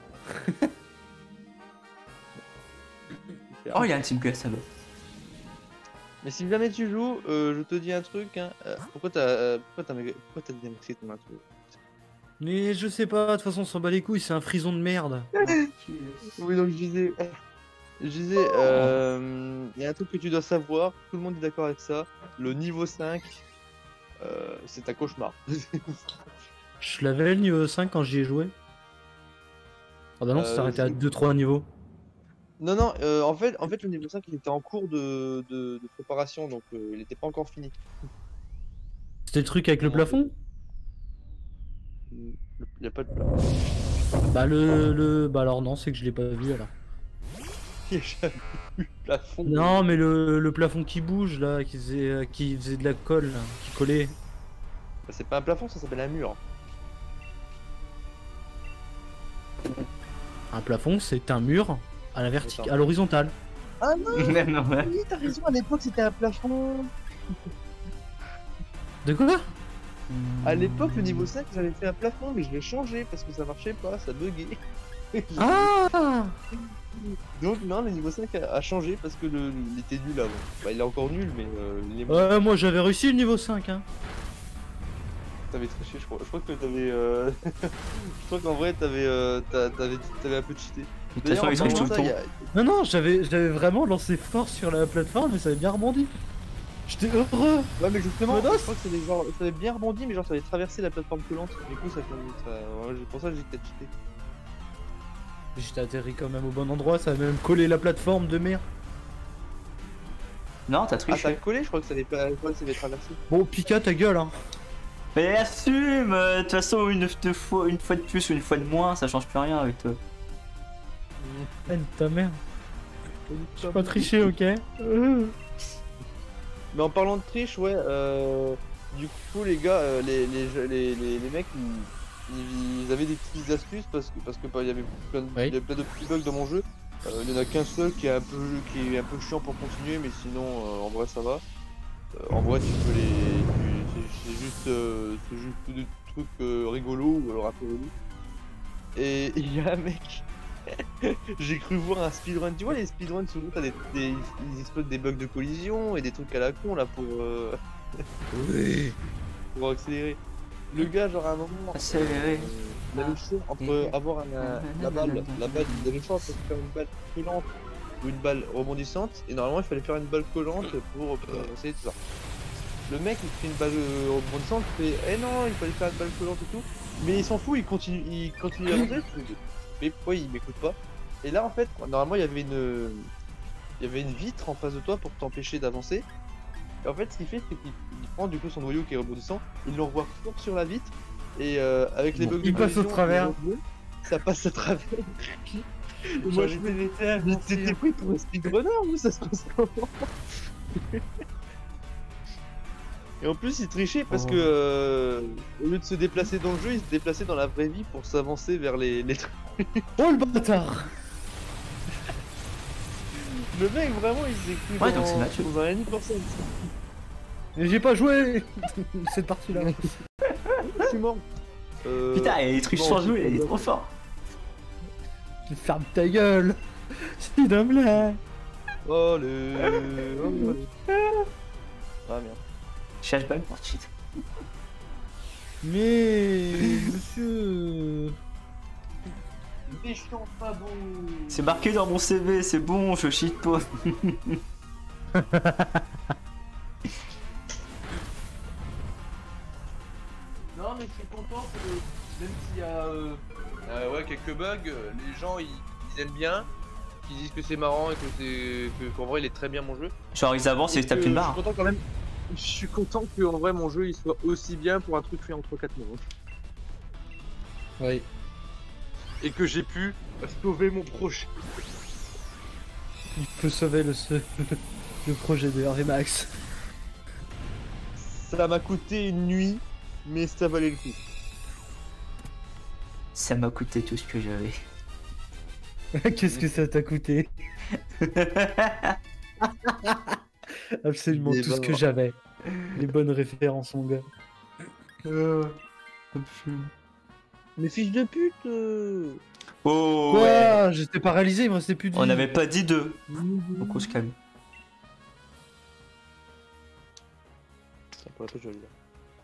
Oh, il y a un type que ça va.
Mais si jamais tu joues, je te dis un truc, hein. Pourquoi t'as démaxé ton intro?
mais je sais pas, de toute façon, on s'en bat les couilles, c'est un frison de merde.
Oui, donc je disais, il y a un truc que tu dois savoir, tout le monde est d'accord avec ça, le niveau 5, c'est un cauchemar.
Je l'avais le niveau 5 quand j'y ai joué. Ah bah non, ça s'est arrêté à 2-3 niveaux.
Non, non, en fait, le niveau 5, il était en cours de préparation, donc il était pas encore fini.
C'était le truc avec le plafond?
Il y a pas de plat.
Bah bah alors non, c'est que je l'ai pas vu alors.
Il y a jamais eu de plafond.
Non, mais le plafond qui bouge là, qui faisait de la colle, là, qui collait.
Bah, c'est pas un plafond, ça s'appelle un mur.
Un plafond, c'est un mur à la
Attends.
à l'horizontale.
Ah non,
Non, ouais.
oui, t'as raison, à l'époque c'était un plafond.
De quoi?
À l'époque, le niveau 5, j'avais fait un plafond, mais je l'ai changé parce que ça marchait pas, ça buguait.
Ah!
Donc, non, le niveau 5 a changé parce que il était nul avant. Bah, il est encore nul, mais
Ouais, moi j'avais réussi le niveau 5, hein.
t'avais triché, je crois. Je crois que t'avais. Je crois qu'en vrai, t'avais un peu cheaté.
De toute façon, ils
en
trichent tout
parlant
le
de ça,
temps.
il y a-
Non, non, j'avais vraiment lancé fort sur la plateforme, mais ça avait bien rebondi. J'étais heureux.
Ouais, mais justement,
Menace.
je crois que c'est genre, ça avait bien rebondi, mais genre ça avait traversé la plateforme collante. Du coup, ouais, pour ça, j'ai peut-être cheaté.
J'étais atterri quand même au bon endroit, ça avait même collé la plateforme de merde.
Non, t'as
Ah, ça a
triché.
collé, je crois que ça avait pas, je crois que ça avait traversé.
Bon, Pika, ta gueule, hein.
Mais assume. De toute façon, une fois de plus ou une fois de moins, ça change plus rien avec toi.
Haine ta mère. J'ai pas triché, ok.
Mais en parlant de triche, ouais, du coup, les gars, les mecs, ils avaient des petites astuces parce que bah, il y avait il y avait plein de petits bugs dans mon jeu. Il y en a qu'un seul qui est un peu chiant pour continuer, mais sinon, en vrai, ça va. En vrai, tu peux c'est juste des trucs rigolos ou alors un peu relous. Et il y a un mec. J'ai cru voir un speedrun. Tu vois, les speedruns, souvent, ils explosent des bugs de collision et des trucs à la con là
Oui.
pour accélérer. Le gars, genre à un moment,
Accéléré.
il avait le choix entre avoir la balle, il avait le choix entre faire une balle collante ou une balle rebondissante. Et normalement, il fallait faire une balle collante pour avancer tout ça. Le mec, il fait une balle rebondissante, il fait eh non, il fallait faire une balle collante et tout. Mais il s'en fout, il continue à avancer. Mais pourquoi il m'écoute pas? Et là, en fait, normalement, il y avait une vitre en face de toi pour t'empêcher d'avancer. Et en fait, ce qu'il fait, c'est qu'il prend du coup son noyau qui est rebondissant, il l'envoie fort sur la vitre, et avec les
Bon,
bugs
il
de
passe au
collision,
travers.
ça passe au travers. Et moi, j'étais pris pour un speedrunner ou ça se passe comment? Et en plus, il trichait parce que au lieu de se déplacer dans le jeu, il se déplaçait dans la vraie vie pour s'avancer vers les trucs.
Oh le bâtard.
Le mec, vraiment, il s'est cru
Ouais, donc c'est Mathieu.
dans un Annie Corson.
Mais j'ai pas joué cette partie-là.
Je suis mort.
Putain, il triche
bon,
sans jouer, il est trop fort.
Ferme ta gueule. C'est une blague.
Oh le. Ah merde.
Cherche balle pour cheat.
Mais monsieur.
Méchant pas bon.
C'est marqué dans mon CV, c'est bon, je cheat pas.
Non, mais je suis content que même s'il y a ouais, quelques bugs, les gens ils aiment bien, ils disent que c'est marrant et qu'en vrai il est très bien mon jeu.
Genre ils avancent et ils se tapent une
Je
barre.
suis content quand même. Je suis content que en vrai mon jeu il soit aussi bien pour un truc fait en 3-4 mois.
Oui.
Et que j'ai pu sauver mon projet.
Il peut sauver le projet de Hervé Max.
Ça m'a coûté une nuit, mais ça valait le coup.
Ça m'a coûté tout ce que j'avais.
Qu'est-ce que ça t'a coûté? Absolument
Des
tout ce que
bords.
j'avais. Les bonnes références, mon gars.
Mais fils de pute
Oh
Quoi?
ouais.
J'étais paralysé, il me restait plus de
On
vie.
n'avait pas dit deux. Donc on se calme.
Pour la pêche, je vais le dire.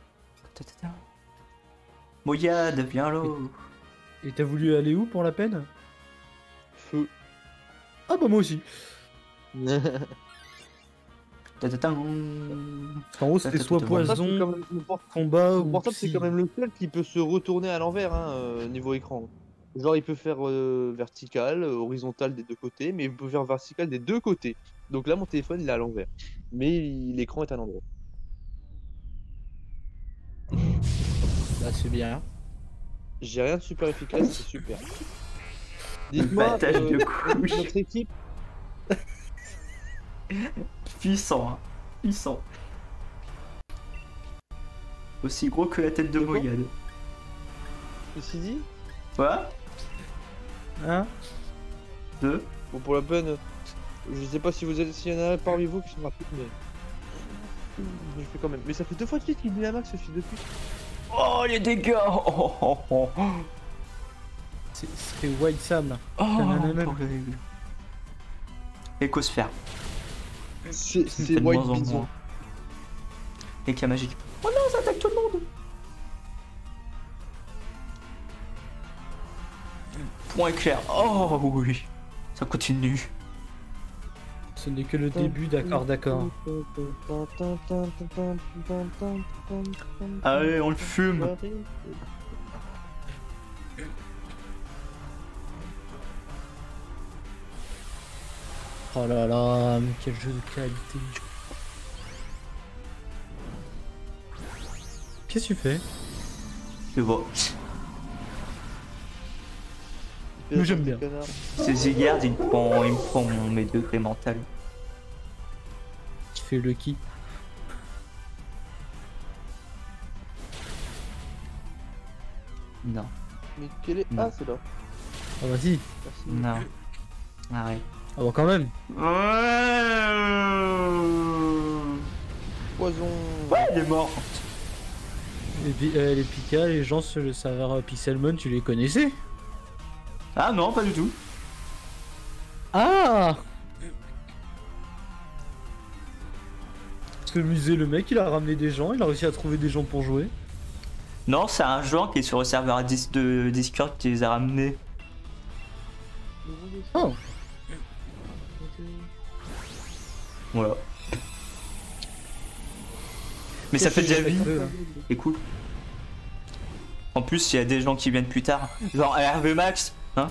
Moyade, viens là.
Et t'as voulu aller où pour la peine?
Feu.
Ah bah moi aussi. En haut c'était soit poison, combat
Mon
ou
portable, c'est
psy.
quand même le seul qui peut se retourner à l'envers, niveau écran. Genre, il peut faire vertical, horizontal des deux côtés, mais il peut faire vertical des deux côtés. Donc là, mon téléphone, il est à l'envers. Mais l'écran est à l'endroit.
Bah c'est bien.
J'ai rien de super efficace, c'est super. Dites-moi,
Battage de couilles.
notre équipe,
Puissant, hein. Puissant. Aussi gros que la tête de
De quoi
Moyade.
ceci dit,
Quoi?
Hein?
Deux.
bon, pour la peine, je sais pas si s'il y en a un parmi vous qui sont rapides, mais je fais quand même. Mais ça fait 2 fois de suite qu'il dit la max, ce fils de pute.
Oh les dégâts. Oh, oh, oh, oh.
C'est White Sam là.
Oh,
Nanana.
horrible. Écosphère.
C'est
De
White
moins en
Bison.
moins. Éclat magique. Oh non, ça attaque tout le monde. Point éclair. Oh oui. Ça continue.
Ce n'est que le début, d'accord.
Allez, on le fume.
Oh là là, mais quel jeu de qualité. Qu'est-ce que tu fais?
Je vois.
Mais j'aime bien.
Ce Zigard, il me prend mes degrés mentaux.
Tu fais le qui?
Non,
Mais quel est.
Non.
Ah, c'est là.
Ah vas-y.
Merci.
non. Arrête.
Ah bah quand même.
Poison.
Ouais, il est mort.
Les Pika, les gens sur le serveur Pixelmon, tu les connaissais?
Ah non, pas du tout.
Ah! Se musée, le mec, il a ramené des gens, il a réussi à trouver des gens pour jouer.
Non, c'est un joueur qui est sur le serveur de Discord qui les a ramenés.
Oh!
Voilà. Mais ça fait déjà vie.
hein.
C'est cool. En plus, il y a des gens qui viennent plus tard. Genre Hervé Max. Hein?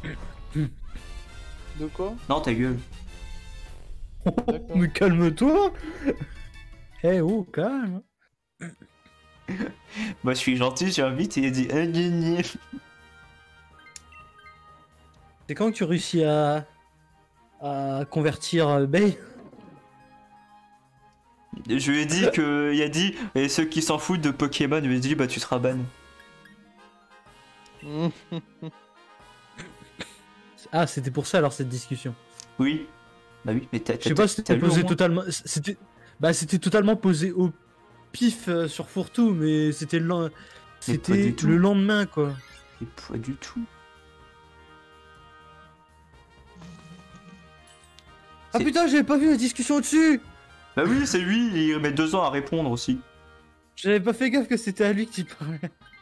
De quoi?
Non, ta gueule.
D'accord.
Mais calme-toi! Eh oh, calme!
Moi, je suis gentil, j'invite et il dit gagné.
C'est quand que tu réussis à convertir Bay?
Je lui ai dit que. Il a dit. Et ceux qui s'en foutent de Pokémon, je lui ai dit bah tu seras ban.
Ah, c'était pour ça alors cette discussion.
Oui. Bah oui, mais t'as.
Je sais pas si c'était
lu au
posé
moins
totalement. C'était totalement posé au pif sur Fourre-tout, mais c'était
pas
c'était
du tout.
le lendemain quoi.
Mais pas du tout.
Ah
C'est-
putain, j'avais pas vu la discussion au-dessus!
Bah oui, c'est lui, il met 2 ans à répondre aussi.
J'avais pas fait gaffe que c'était à lui que tu parlais.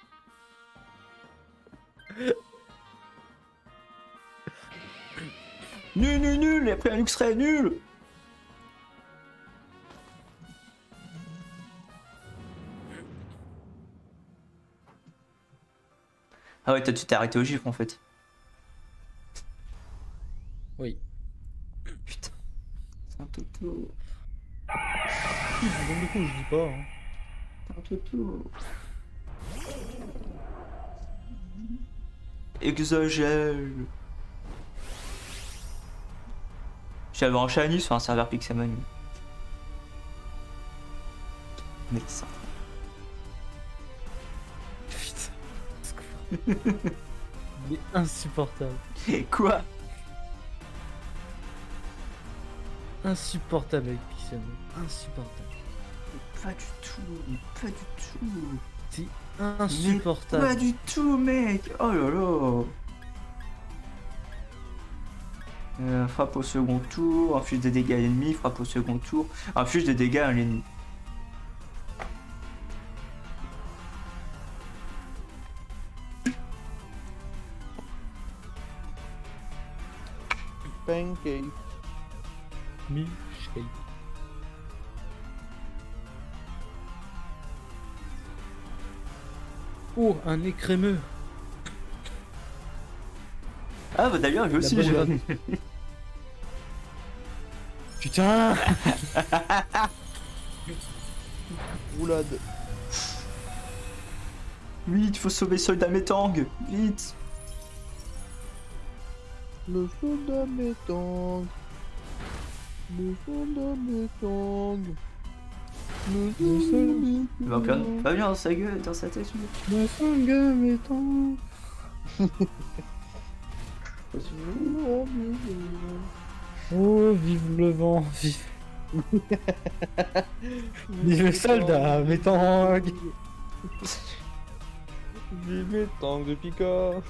Nul, nul, nul, il a pris un Luxray, nul. Ah ouais, toi tu t'es arrêté au gifle en fait.
Oui.
Putain. C'est un toto.
Du coup, je dis pas. Hein.
C'est un toto. Exagère. J'avais en shiny sur un serveur Pixelmon. Mec, ça.
Putain. Il est insupportable.
Quoi?
Insupportable avec Pixelmon. Insupportable.
Pas du tout, pas du tout.
C'est
Pas
insupportable.
du tout, mec. Oh là là. Frappe au second tour, inflige des dégâts à l'ennemi, frappe au second tour, inflige des dégâts à l'ennemi.
Pancake.
Milkshake. Oh, un nez crémeux.
Ah bah d'ailleurs, lui aussi
La
j'ai
bombe. Putain.
Roulade.
Vite, faut sauver soldat Métang, vite.
Le soldat m'étang. Le soldat m'étang. Le soldat m'étang.
Il va pas bien dans sa gueule, dans sa tête, lui.
Le soldat m'étang. Oh, vive le vent, vive. Vive le soldat m'étang.
Vive m'étang de Pika.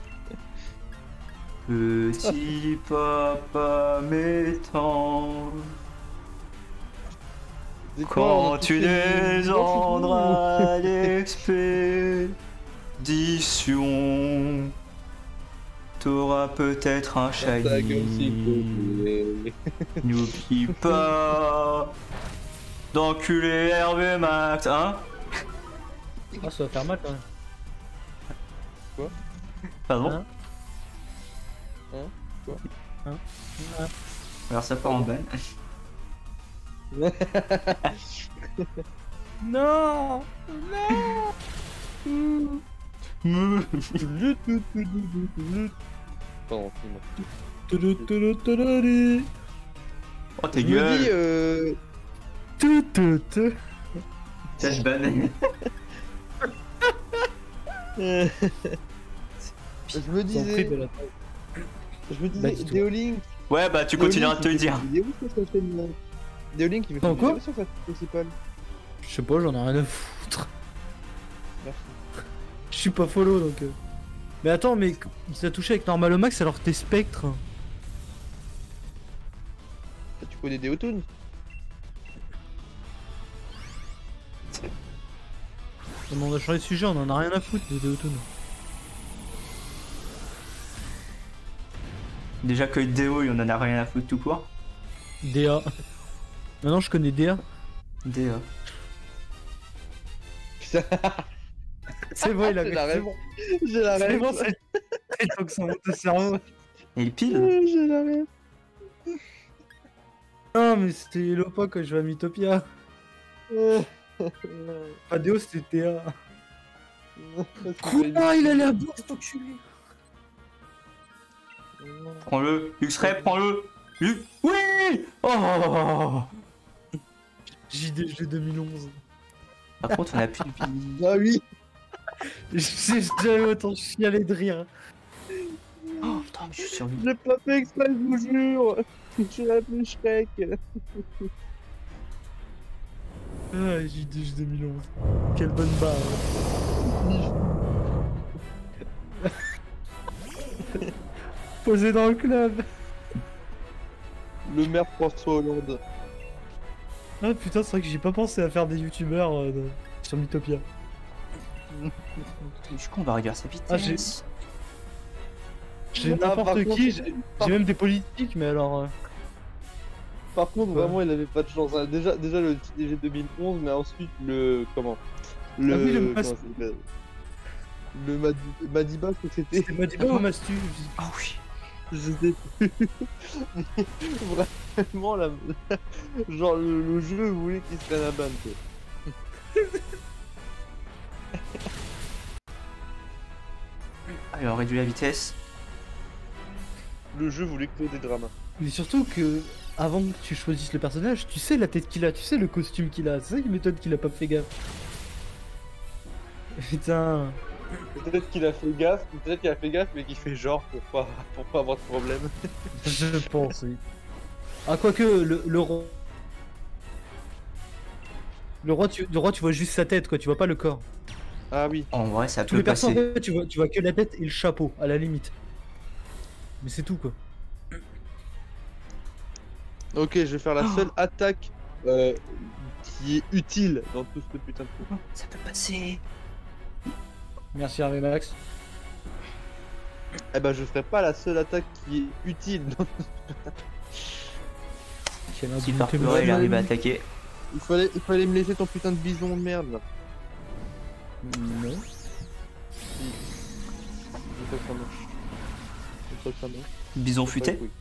Petit papa Métang, quand tu descendras l'expédition, t'auras peut-être un shiny. N'oublie pas d'enculer Hervé Max, hein?
Ah, ça va faire mal quand même.
Pardon?
Hein?
Quoi?
Hein?
Alors ça part en ban.
Non. Non.
Pardon,
Oh ta
je me
gueule!
dis
Tiens, je ban.
je me disais,
Bah, dis-toi.
Deolink.
Ouais bah tu continueras de te le dire.
Deolink il me fait
Attends,
une
quoi
vidéo sur sa chaîne principale.
Je sais pas, j'en ai rien à foutre.
Merci.
Je suis pas follow donc. Mais attends, mais il s'est touché avec Normalomax alors que t'es Spectre.
Tu connais Deotoon?
On a changé de sujet, on en a rien à foutre de Deotoon.
Déjà que Déo il en a rien à foutre tout court.
DA. Maintenant je connais DA.
DA.
C'est bon, il a
J'ai la rêve. J'ai la
C'est
rêve.
bon, c'est donc son cerveau.
Et il pile.
J'ai la rêve.
Non, mais c'était Lopa quand je jouais à Mythopia. Pas Déo, c'était DA. Quoi, il allait à bourse, cet enculé.
Prends-le. X-Ray, prends-le. Oui. Oh.
JDG 2011.
Par contre on a plus de vie.
Ah oui.
J'ai jamais autant chialé de rire.
Oh putain mais je suis survécu.
J'ai pas fait exprès, je vous jure. J'ai appelé Shrek.
Ah, JDG 2011. Quelle bonne barre. Posé dans le club.
Le maire François Hollande.
Ah putain, c'est vrai que j'ai pas pensé à faire des youtubeurs sur Mythopia.
Du coup, on va réduire sa
Ah,
vitesse.
J'ai
Ah, par
n'importe
contre,
qui, j'ai même des politiques, mais alors.
Par contre,
Ouais.
vraiment, il avait pas de chance, hein. Déjà le TDG 2011, mais ensuite le. Comment?
Ah oui, le
Comment
Mas-
ça s'appelle? Le Madiba, je crois que c'était.
C'était Madiba ou Mastu?
Ah oui.
Je sais plus. Vraiment, genre le jeu voulait qu'il se prenne à ban, quoi.
Allez, on réduit la vitesse.
Le jeu voulait créer des dramas.
Mais surtout que, avant que tu choisisses le personnage, tu sais la tête qu'il a, tu sais le costume qu'il a. C'est ça qui m'étonne qu'il a pas fait gaffe. Putain.
Peut-être qu'il a fait gaffe, mais qu'il fait genre pour pas avoir de problème.
Je pense, oui. Ah, quoique, le roi. Le roi, tu vois juste sa tête, quoi, tu vois pas le corps.
Ah oui.
En vrai, ça
Tous
peut
les persos, en
passer.
fait, tu vois que la tête et le chapeau, à la limite. Mais c'est tout, quoi.
Ok, je vais faire la seule attaque qui est utile dans tout ce putain de truc.
Ça peut passer.
Merci Hervé Max.
Eh ben, je ferai pas la seule attaque qui est utile.
Si par peur, il arrive à attaquer.
Il fallait me laisser ton putain de bison de merde là.
Non.
Je crois que ça marche. Je crois que ça marche.
Bison futé.
Oui.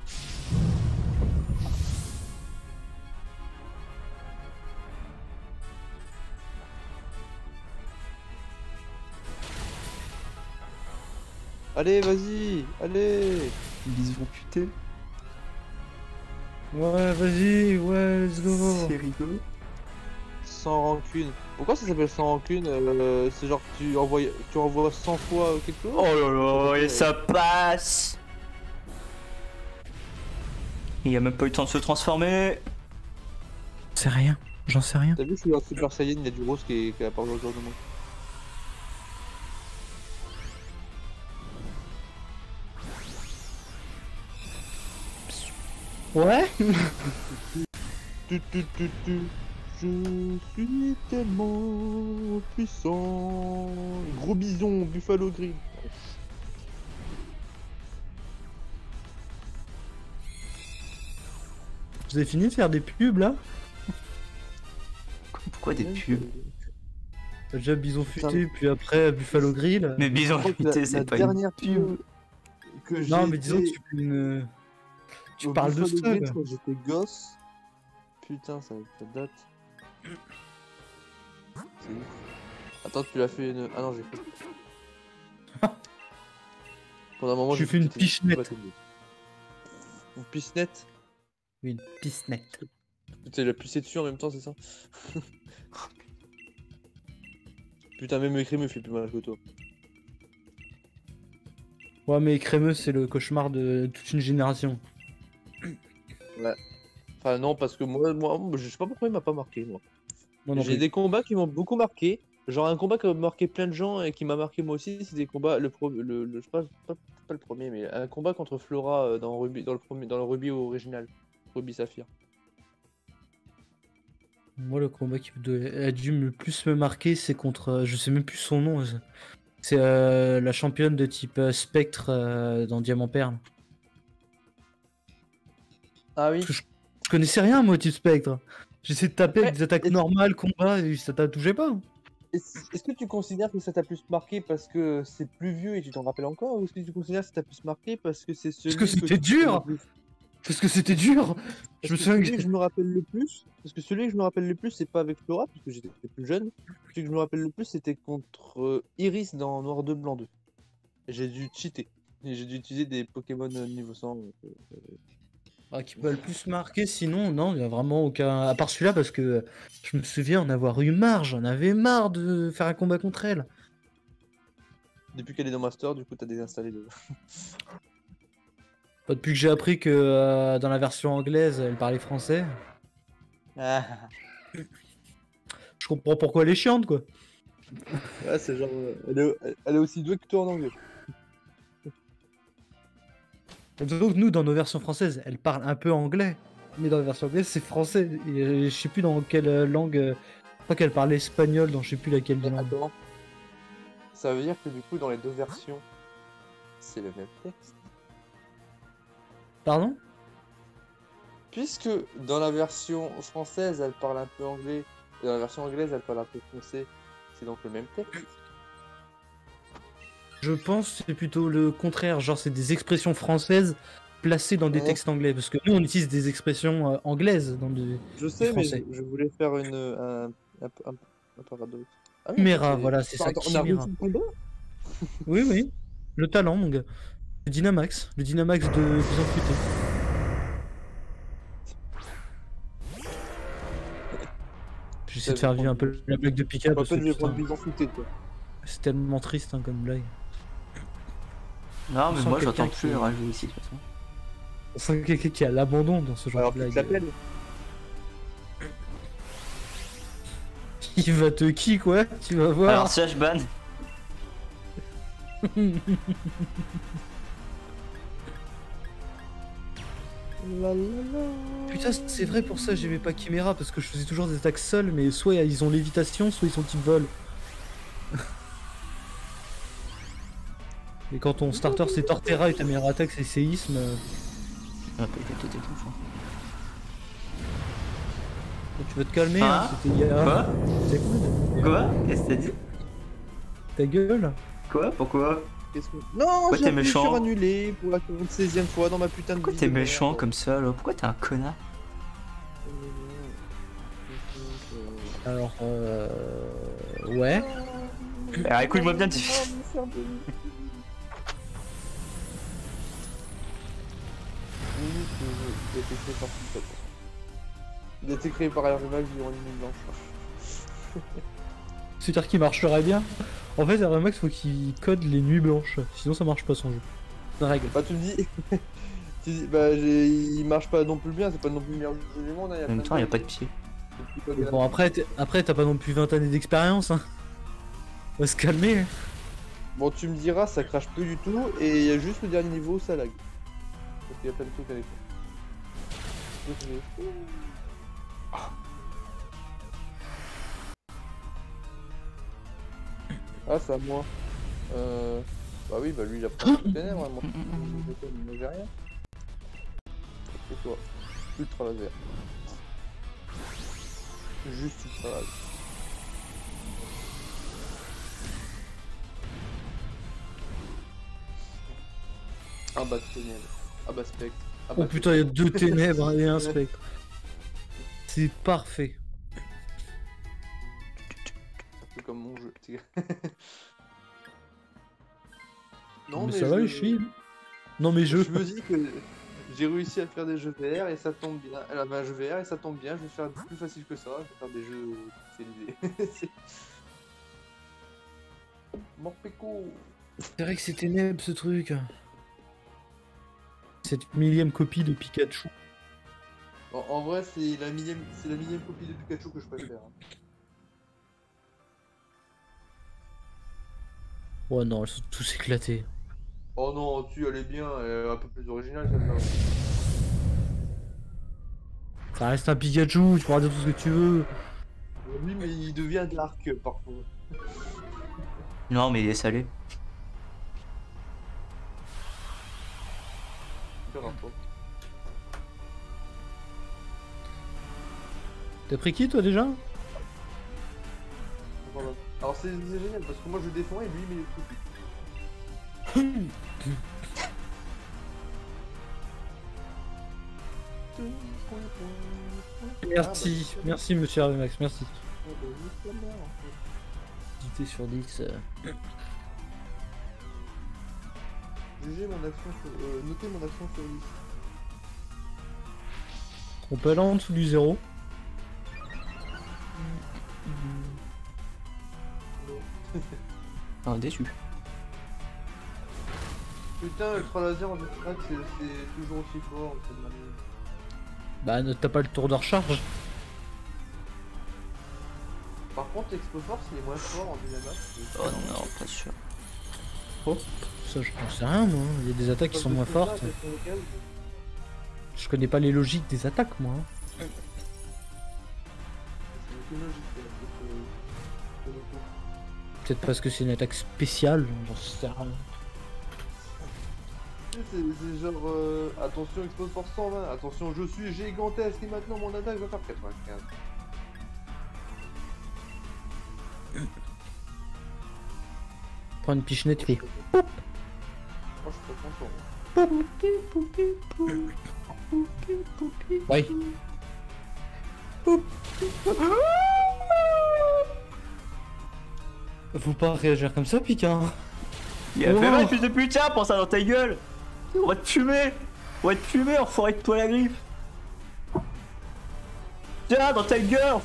Allez, vas-y, allez.
Bison futé.
Ouais, vas-y, ouais, let's go.
C'est rigolo.
Sans rancune. Pourquoi ça s'appelle sans rancune? C'est genre que tu envoies 100 fois quelque chose?
Oh là là, et ça passe. Il a même pas eu le temps de se transformer.
C'est rien, j'en sais rien.
T'as vu, je suis un Super Saiyan, il y a du rose qui apparu autour de moi.
Ouais.
Tu. Je suis tellement puissant. Gros bison, Buffalo Grill.
Vous avez fini de faire des pubs là?
Pourquoi des pubs?
Déjà Bison Futé, puis après Buffalo Grill.
Mais Bison
Je crois que
futé,
la
c'est pas
dernière
une pub.
que j'ai
Non, mais disons que
été
tu fais une. Tu
au
parles de
Buffalo
ça,
Grill,
quoi.
je crois que j'étais gosse. Putain, ça date. C'est ouf. Attends, tu l'as fait une. Ah non, j'ai fait. Pendant un moment,
Tu
j'ai
fais une
cru que
pichenette.
c'était une pichenette.
Oui, une pisnette.
Tu l'as pissé dessus en même temps, c'est ça? Putain, même écrit me fait plus mal que toi.
Ouais, mais crémeux, c'est le cauchemar de toute une génération.
Enfin, non, parce que moi, je sais pas pourquoi il m'a pas marqué, moi.
Moi non
J'ai
plus.
des combats qui m'ont beaucoup marqué. Genre, un combat qui a marqué plein de gens et qui m'a marqué moi aussi, c'est des combats. Je sais pas le premier, mais un combat contre Flora dans Ruby, dans le Ruby original. Ruby Saphir.
Moi, le combat qui a dû le plus me marquer, c'est contre. Je sais même plus son nom. C'est la championne de type Spectre dans Diamant Perle.
Ah oui.
Je connaissais rien, moi, type Spectre. J'essaie de taper avec des attaques
est-ce-
normales, combat, et ça t'a touché pas.
Est-ce que tu considères que ça t'a plus marqué parce que c'est plus vieux et tu t'en rappelles encore, ou est-ce que tu considères que ça t'a plus marqué parce que c'est celui
que c'était
tu
dur.
connais le plus?
Parce que c'était dur. Je me souviens
Celui
que.
que je me rappelle le plus, parce que celui que je me rappelle le plus, c'est pas avec Flora, parce que j'étais plus jeune. Celui que je me rappelle le plus, c'était contre Iris dans Noir 2 Blanc 2. J'ai dû cheater. Et j'ai dû utiliser des Pokémon niveau 100.
Ah, qui peut le plus marquer, sinon, non, il n'y a vraiment aucun. À part celui-là, parce que je me souviens en avoir eu marre, j'en avais marre de faire un combat contre elle.
Depuis qu'elle est dans Master, du coup, t'as désinstallé le.
Pas depuis que j'ai appris que dans la version anglaise, elle parlait français.
Ah,
Je comprends pourquoi elle est chiante, quoi.
ouais, c'est genre. Elle est aussi douée que toi en anglais.
Donc nous, dans nos versions françaises, elle parle un peu anglais. Mais dans la version anglaise, c'est français. Et je sais plus dans quelle langue crois qu'elle parlait espagnol dans je sais plus laquelle des
Mais
langues.
attends. Ça veut dire que du coup, dans les deux versions, c'est le même texte.
Pardon?
Puisque dans la version française, elle parle un peu anglais, et dans la version anglaise, elle parle un peu français, c'est donc le même texte.
Je pense que c'est plutôt le contraire, genre c'est des expressions françaises placées dans des
Ouais.
textes anglais, parce que nous on utilise des expressions anglaises dans des
Je sais, mais
français.
je voulais faire un paradoxe. Ah oui,
Chiméra, voilà, c'est ça,
Attends, on a
chiméra.
réussi le combat.
Oui, oui, le talent, mon gars. Le Dynamax de Bison Futé. J'essaie de faire vivre un peu la blague de Pika
En
parce
fait,
que
je vais
putain,
prendre Bison Futé, quoi.
c'est tellement triste hein, comme blague.
Non,
On
mais
sent
moi
quelqu'un
j'entends plus
qui-
rager ici de toute façon.
On sent quelqu'un qui a l'abandon dans ce genre
Alors,
de
tu
blague.
l'appelles.
Il va te qui quoi? Tu vas voir.
Alors, slash ban.
Putain, c'est vrai pour ça j'aimais pas Chimera parce que je faisais toujours des attaques seules, mais soit ils ont lévitation, soit ils sont type vol. Et quand ton starter c'est Torterra et ta meilleure attaque c'est séisme,
Ah, peut-être que t'étais tout,
tu veux te calmer,
Ah,
hein, c'était il y a...
Quoi?
C'est cool.
Quoi? Qu'est-ce que t'as dit?
Ta gueule.
Quoi? Pourquoi?
Qu'est-ce que... Non,
Pourquoi
j'ai
t'es
appuyé
méchant?
sur annuler pour la 16e fois dans ma putain de
Pourquoi
vie
t'es
de
méchant
merde.
comme ça là? Pourquoi t'es un connard?
Alors ouais.
Alors écoute-moi bien, tu...
Il a été créé par Hervé Max durant une nuit blanche.
C'est-à-dire qu'il marcherait bien. En fait, Max faut qu'il code les nuits blanches, sinon ça marche pas son jeu. C'est une règle.
Bah tu me dis... tu dis bah il marche pas non plus bien, c'est pas non plus le meilleur jeu du monde. Hein,
En même temps, y a pas de pied.
Bon après t'as pas non plus 20 années d'expérience hein. On va se calmer. Hein.
Bon tu me diras, ça crache peu du tout et il y a juste le dernier niveau, ça lag. Parce qu'il y a plein de trucs avec ça. Ah c'est à moi. Bah oui, bah lui il a pas de ténèbres, hein, moi j'ai rien. Et toi, ultra laser. Juste ultra laser. Ah bah ténèbres, ah bah spectre. Ah
Oh
bah
putain, il y a 2 ténèbres et un spectre. C'est parfait.
un peu comme mon jeu.
mais ça va les filles. Non mais
Je me dis que j'ai réussi à faire des jeux VR et ça tombe bien. Elle avait un jeu VR et ça tombe bien, je vais faire plus facile que ça, je vais faire des jeux pixelisés. Morpeko.
C'est vrai que c'est ténèbres ce truc. Cette millième copie de Pikachu.
En vrai, c'est la millième copie de Pikachu que je préfère. Hein.
Oh non, elles sont tous éclatés.
Oh non, tu elle est bien, elle est un peu plus originale celle-là.
Ça reste un Pikachu, tu pourras dire tout ce que tu veux.
Oui, mais il devient de l'arc parfois.
Non, mais il est salé.
T'as pris qui toi déjà?
Voilà. Alors c'est génial parce que moi je défends et lui il met les trucs.
Merci, merci monsieur Hervé Max, merci. J'étais sur 10.
Jugez mon action sur... notez mon action sur 10.
On peut aller en dessous du 0.
Ah, déçu.
Putain, Ultra Laser en attaque c'est toujours aussi fort. cette manière.
Bah t'as pas le tour de recharge.
Par contre, Expo Force il est moins fort en dynamite.
Oh non, pas sûr.
Ça je pense rien moi, il y a des attaques qui sont moins fortes. Je connais pas les logiques des attaques moi. Hein.
logique.
Peut-être parce que c'est une attaque spéciale, j'en sais rien.
C'est genre attention explose force 120, attention je suis gigantesque et maintenant mon attaque va faire 95.
Prends une pichenette, tu fais.
Moi je suis pas content.
Ouais. Faut pas réagir comme ça, Pika.
Il a fait mal, fils de putain, prends ça dans ta gueule. On va te fumer. On va te fumer, enfoiré de toi la griffe. Tiens, dans ta gueule.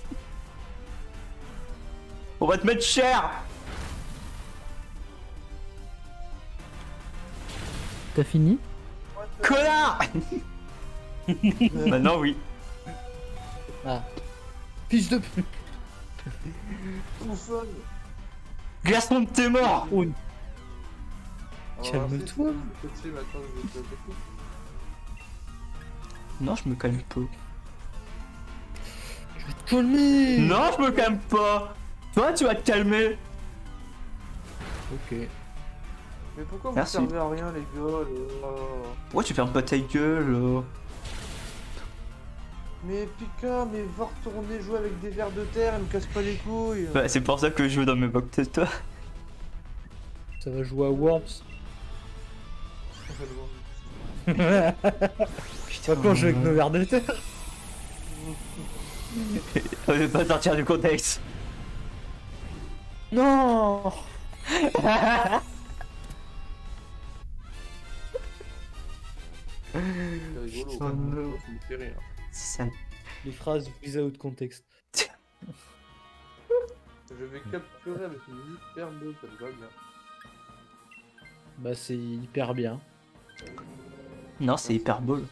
On va te mettre cher.
T'as fini?
Connard. Maintenant oui.
Ah. Fils de pute.
Bouffonne.
Glaçon de tes morts.
Oh,
On va
Calme-toi.
voir si c'est petit, maintenant, je vais te attaquer.
Non, je me calme pas.
calmer.
Non, je me calme pas. Toi, tu vas te calmer.
Ok.
Mais pourquoi vous
Merci.
servez à rien les gars là
Pourquoi tu fermes pas ta gueule là?
Mais Pika, mais va retourner jouer avec des vers de terre, elle me casse pas les couilles.
Bah, c'est pour ça que je joue dans mes box de toi.
Ça va jouer à Worms.
Putain,
Quand je joue avec nos vers de terre.
on veut pas sortir du contexte.
Non.
C'est rigolo.
Oh non.
Ça me fait rire.
C'est ça.
Les phrases without context.
Je vais capturer avec une hyper beau, ça me va bien.
Bah c'est hyper bien.
Non, c'est hyper beau.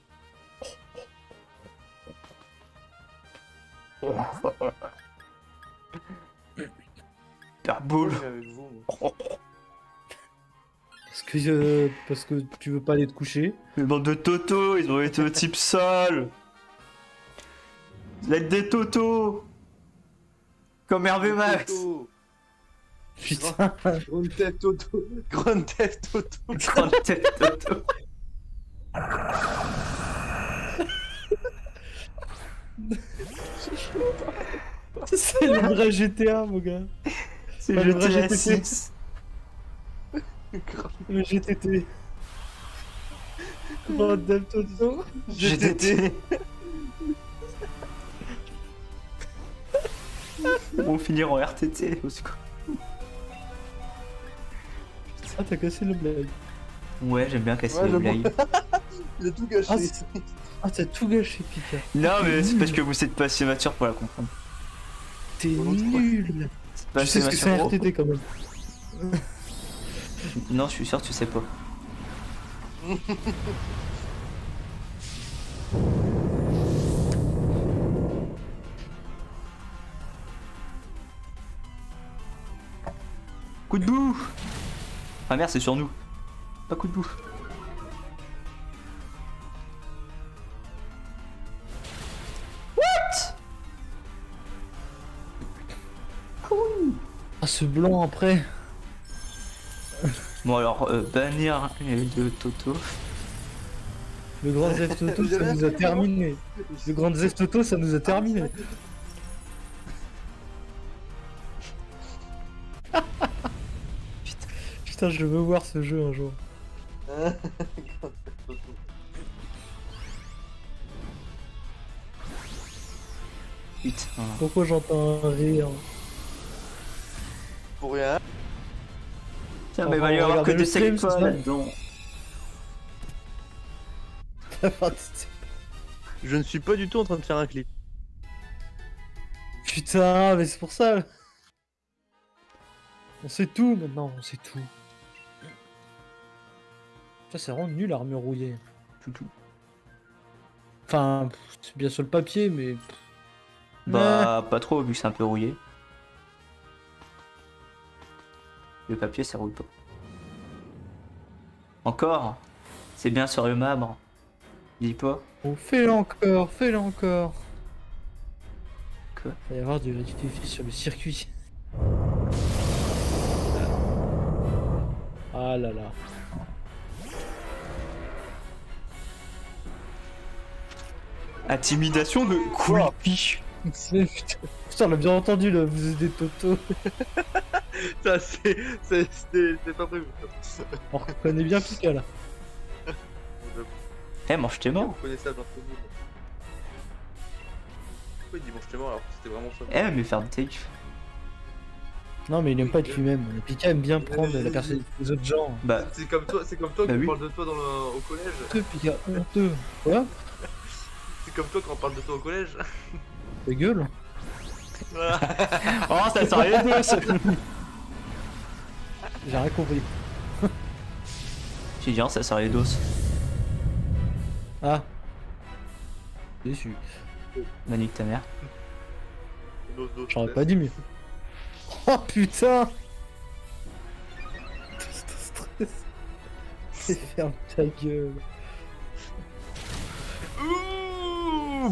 Hyper beau.
Je vais avec vous, moi.
Parce que tu veux pas aller te coucher.
Les bandes de Toto, ils ont été au type sale. L'aide des Toto. Comme Hervé Max.
Toto.
Putain.
Grande tête Toto. Grande tête Toto.
Grande tête Toto.
C'est le vrai GTA, mon gars.
C'est
Pas le vrai
GTA
GTT.
6.
Le GTT. Bordel Toto.
GTT. On va finir en RTT au secours.
Ah, t'as cassé le blague.
Ouais, j'aime bien casser
Ouais,
les
j'avoue.
blagues.
Il a tout gâché.
Ah, t'as tout gâché, Pika.
Non, mais c'est parce que vous êtes pas assez mature pour la comprendre.
T'es nul.
C'est pas
Tu sais
assez
ce que c'est un
mature.
RTT quand même.
Non, je suis sûr, tu sais pas. Coup de boue. Ah merde, c'est sur nous. Pas coup de boue.
Ah, ce blanc après.
Bon alors, bannir de Toto.
Le Grand Zest Auto, ça nous a terminé. Le Grand Zest Auto, ça nous a terminé. Putain, je veux voir ce jeu un jour.
Grande tête Toto.
Putain.
Pourquoi j'entends un rire?
Pour rien.
Tiens,
On
mais il
va
va y avoir que
regarder le
des
stream,
secpas
c'est ça
là-dedans.
Je ne suis pas du tout en train de faire un clip.
Putain, mais c'est pour ça. On sait tout maintenant, on sait tout. Ça, c'est vraiment nul, armure rouillée.
Toutou.
Enfin, c'est bien sur le papier, mais.
Bah, pas trop, vu que c'est un peu rouillé. Le papier, ça roule pas. Encore. C'est bien sur le marbre. Dis pas.
Oh, fais-le encore, fais-le encore.
Quoi?
Il va y avoir du défi sur le circuit. Ah là là.
Intimidation de Quippy.
Putain, on l'a bien entendu là, vous êtes des Toto.
Ça, c'était pas prévu. Ça.
On reconnaît bien Pika là.
Eh, mange tes
Vous
morts.
connaissez ça d'entre vous. Pourquoi il dit mange tes morts alors que c'était vraiment ça?
Eh, mais faire des takes.
Non, mais il aime pas être lui-même. Pika aime bien prendre la personnalité des autres gens.
Bah,
C'est comme toi
Bah
quand
oui.
on parle de toi au collège.
Honteux, Pika, honteux. Quoi?
C'est comme toi quand on parle de toi au collège.
Ta gueule.
Voilà.
oh, ça sert à rien de ça.
J'ai rien compris.
J'ai dit, ça sert à rien d'os.
Ah. Déçu.
Manique ta mère.
J'aurais pas dit mieux. Oh putain. Ferme ta gueule.
Ouh.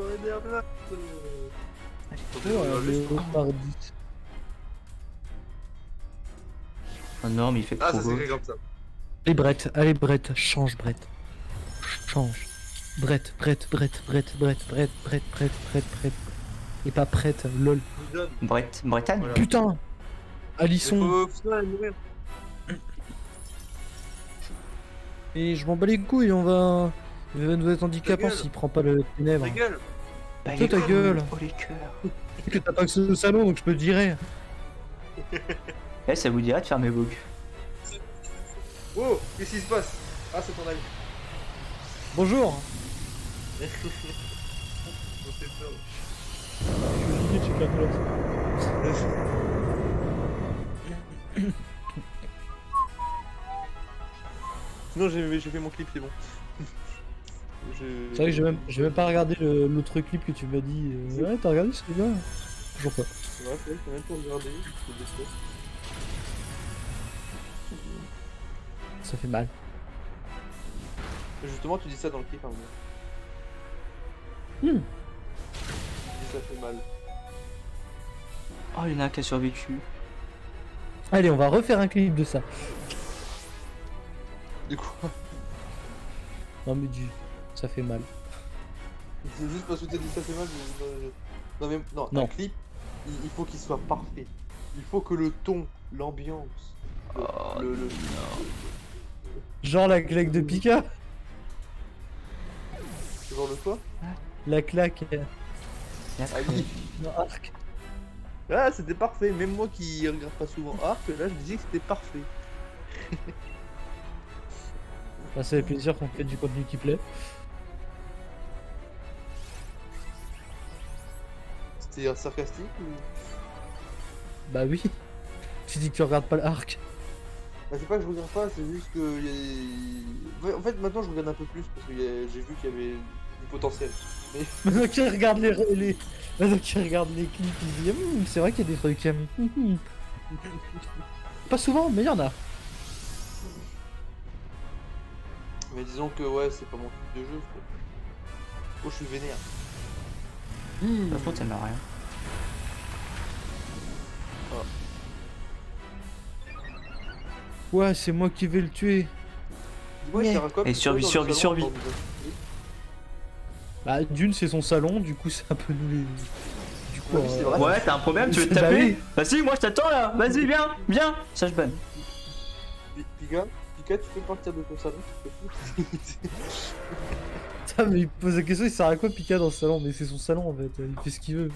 Oh non, mais il fait
Ah,
trop
ça
beau.
s'écrit comme ça.
Allez Brett, change Brett. Change. Brett. Et pas prête, lol.
Bretagne.
Voilà.
Putain. Alisson.
Faut aller mourir.
Et je m'en bats les couilles, on va... Il va nous être handicapant
gueule.
s'il prend pas le ténèbre.
Ta gueule.
Bah,
Toi, ta
les
gueule.
Oh les cœurs.
Que t'as pas que ce salon, donc je peux te virer.
Eh, ça vous dirait de faire mes bugs?
Oh, qu'est-ce qui se passe? Ah, c'est ton ami.
Bonjour.
On fait peur.
Je suis obligé de checker un peu
Sinon, j'ai fait mon clip, c'est bon.
C'est vrai que j'ai même pas regardé l'autre clip que tu m'as dit. Ouais, t'as regardé ce gars? Toujours pas.
C'est vrai, c'est même pas regardé.
Ça fait mal.
Justement, tu dis ça dans le clip, hein.
Hmm.
Tu dis ça fait mal.
Oh, il y en a un qui a survécu.
Allez, on va refaire un clip de ça.
Du coup,
Non mais ça fait mal.
c'est juste parce que tu as dit ça fait mal. Non, mais non,
Non.
un clip, il faut qu'il soit parfait. Il faut que le ton, l'ambiance,
Oh,
le-
Genre la claque de Pika.
genre le quoi?
La claque.
Ah oui.
Non, arc.
Ah, c'était parfait. Même moi qui regarde pas souvent Arc, là, je disais que c'était parfait.
Bah, ça fait plaisir qu'on fait du contenu qui plaît.
C'était sarcastique ou...
Bah oui. Tu dis que tu regardes pas l'arc.
Bah, c'est pas que je regarde pas, c'est juste que ouais, en fait, maintenant je regarde un peu plus parce que j'ai vu qu'il y avait du potentiel. Mais
Maintenant qu'il regarde Maintenant qu'il regarde les clips, il se dit c'est vrai qu'il y a des trucs. Pas souvent, mais il y en a.
Mais disons que ouais, c'est pas mon type de jeu. Quoi. Oh, je suis vénère.
Par contre, ça n'a rien.
Ouais, c'est moi qui vais le tuer.
Dis-moi, il sert à quoi?
Et
Parce que
survie,
dans le
survie,
salon,
survie.
on parle de-
Bah, d'une, c'est son salon, du coup, c'est un peu nous les. Du coup,
Oui, c'est vrai.
Ouais, t'as un problème, tu veux te
Bah
taper?
oui.
Vas-y, moi je t'attends là. Vas-y, viens. Ça je banne.
Pika, tu peux partir de ton salon s'il te plaît?
Putain, mais il pose la question, il sert à quoi Pika dans ce salon? Mais c'est son salon en fait, il fait ce qu'il veut.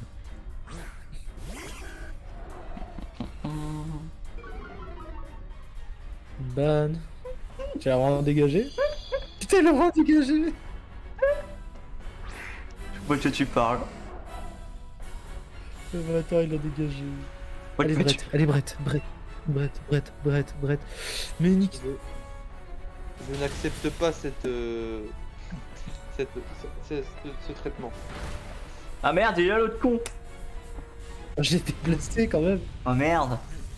Ban. Tu l'as vraiment dégagé? Putain, il l'a vraiment dégagé!
Je vois que tu parles.
Le bâtard, il l'a dégagé.
Ouais,
Allez,
mais
Brett, allez, Brett. Mais nique.
Je n'accepte pas ce traitement.
Ah merde, il est là l'autre con.
J'ai été placé quand même.
Oh merde.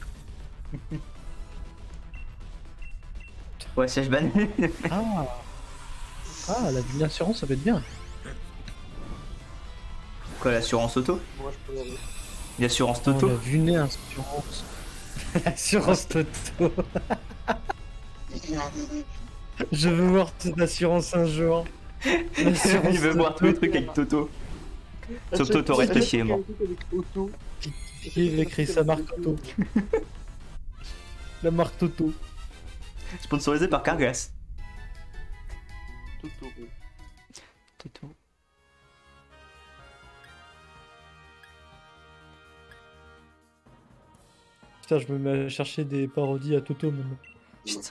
Ouais, ça je banne.
Ah, la assurance, ça va être bien.
Quoi, l'assurance auto?
Moi, je peux y aller.
L'assurance
On
Toto?
a vu né assurance. L'assurance Toto. Je veux voir cette assurance un jour. L'assurance
Il veut voir tous les trucs avec Toto. Sauf Toto reste chez moi.
Auto.
Il écrit sa marque Toto. La marque Toto.
Sponsorisé par Carglass.
Toto.
Toto.
Putain, je me mets à chercher des parodies à Toto maintenant.
Putain.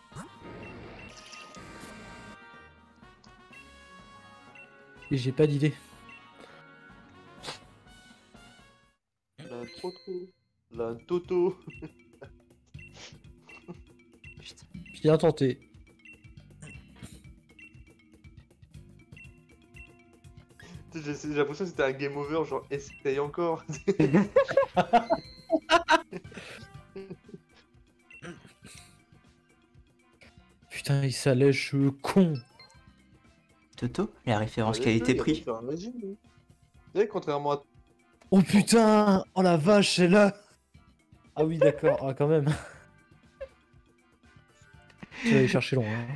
Et j'ai pas d'idée.
La Toto. La Toto.
Putain.
Bien tenté.
J'ai l'impression que c'était un game over, genre essaye encore.
Putain, il s'allège con.
Toto, la référence
Ouais,
qualité-prix.
il a fait un régime, lui. Vous savez, contrairement à
Oh putain. Oh la vache, c'est là. Ah oui, d'accord. Ah, quand même. Tu vas aller chercher loin. Hein.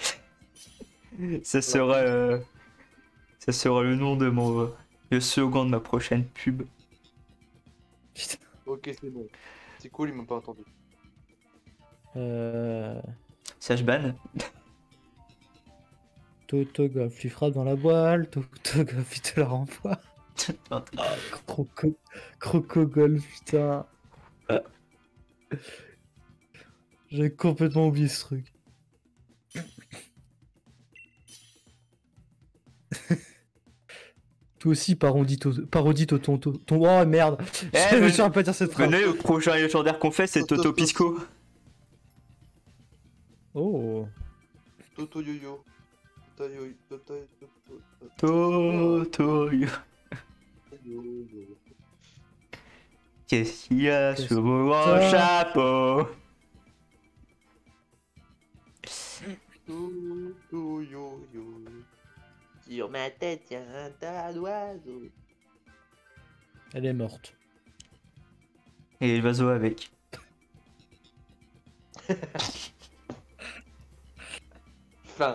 Ça sera le nom de mon le slogan de ma prochaine pub.
Putain.
Ok, c'est bon. C'est cool, il m'a pas entendu.
Sage ban.
Toto Golf lui frappe dans la voile. Toto Golf il te la renvoie. Croco Golf, putain. J'avais complètement oublié ce truc. Toi aussi, parodie Toto. Oh merde! Je ne saurais pas dire cette phrase.
Venez, le prochain légendaire qu'on fait, c'est Toto Pisco.
Oh!
Toto yo-yo. Toto
Toto.
yo-yo.
Qu'est-ce qu'il y a
Qu'est-ce
sur mon
ça
chapeau?
Toto yo-yo. Sur ma tête, y'a un tas d'oiseaux.
Elle est morte.
Et l'oiseau avec.
Fin.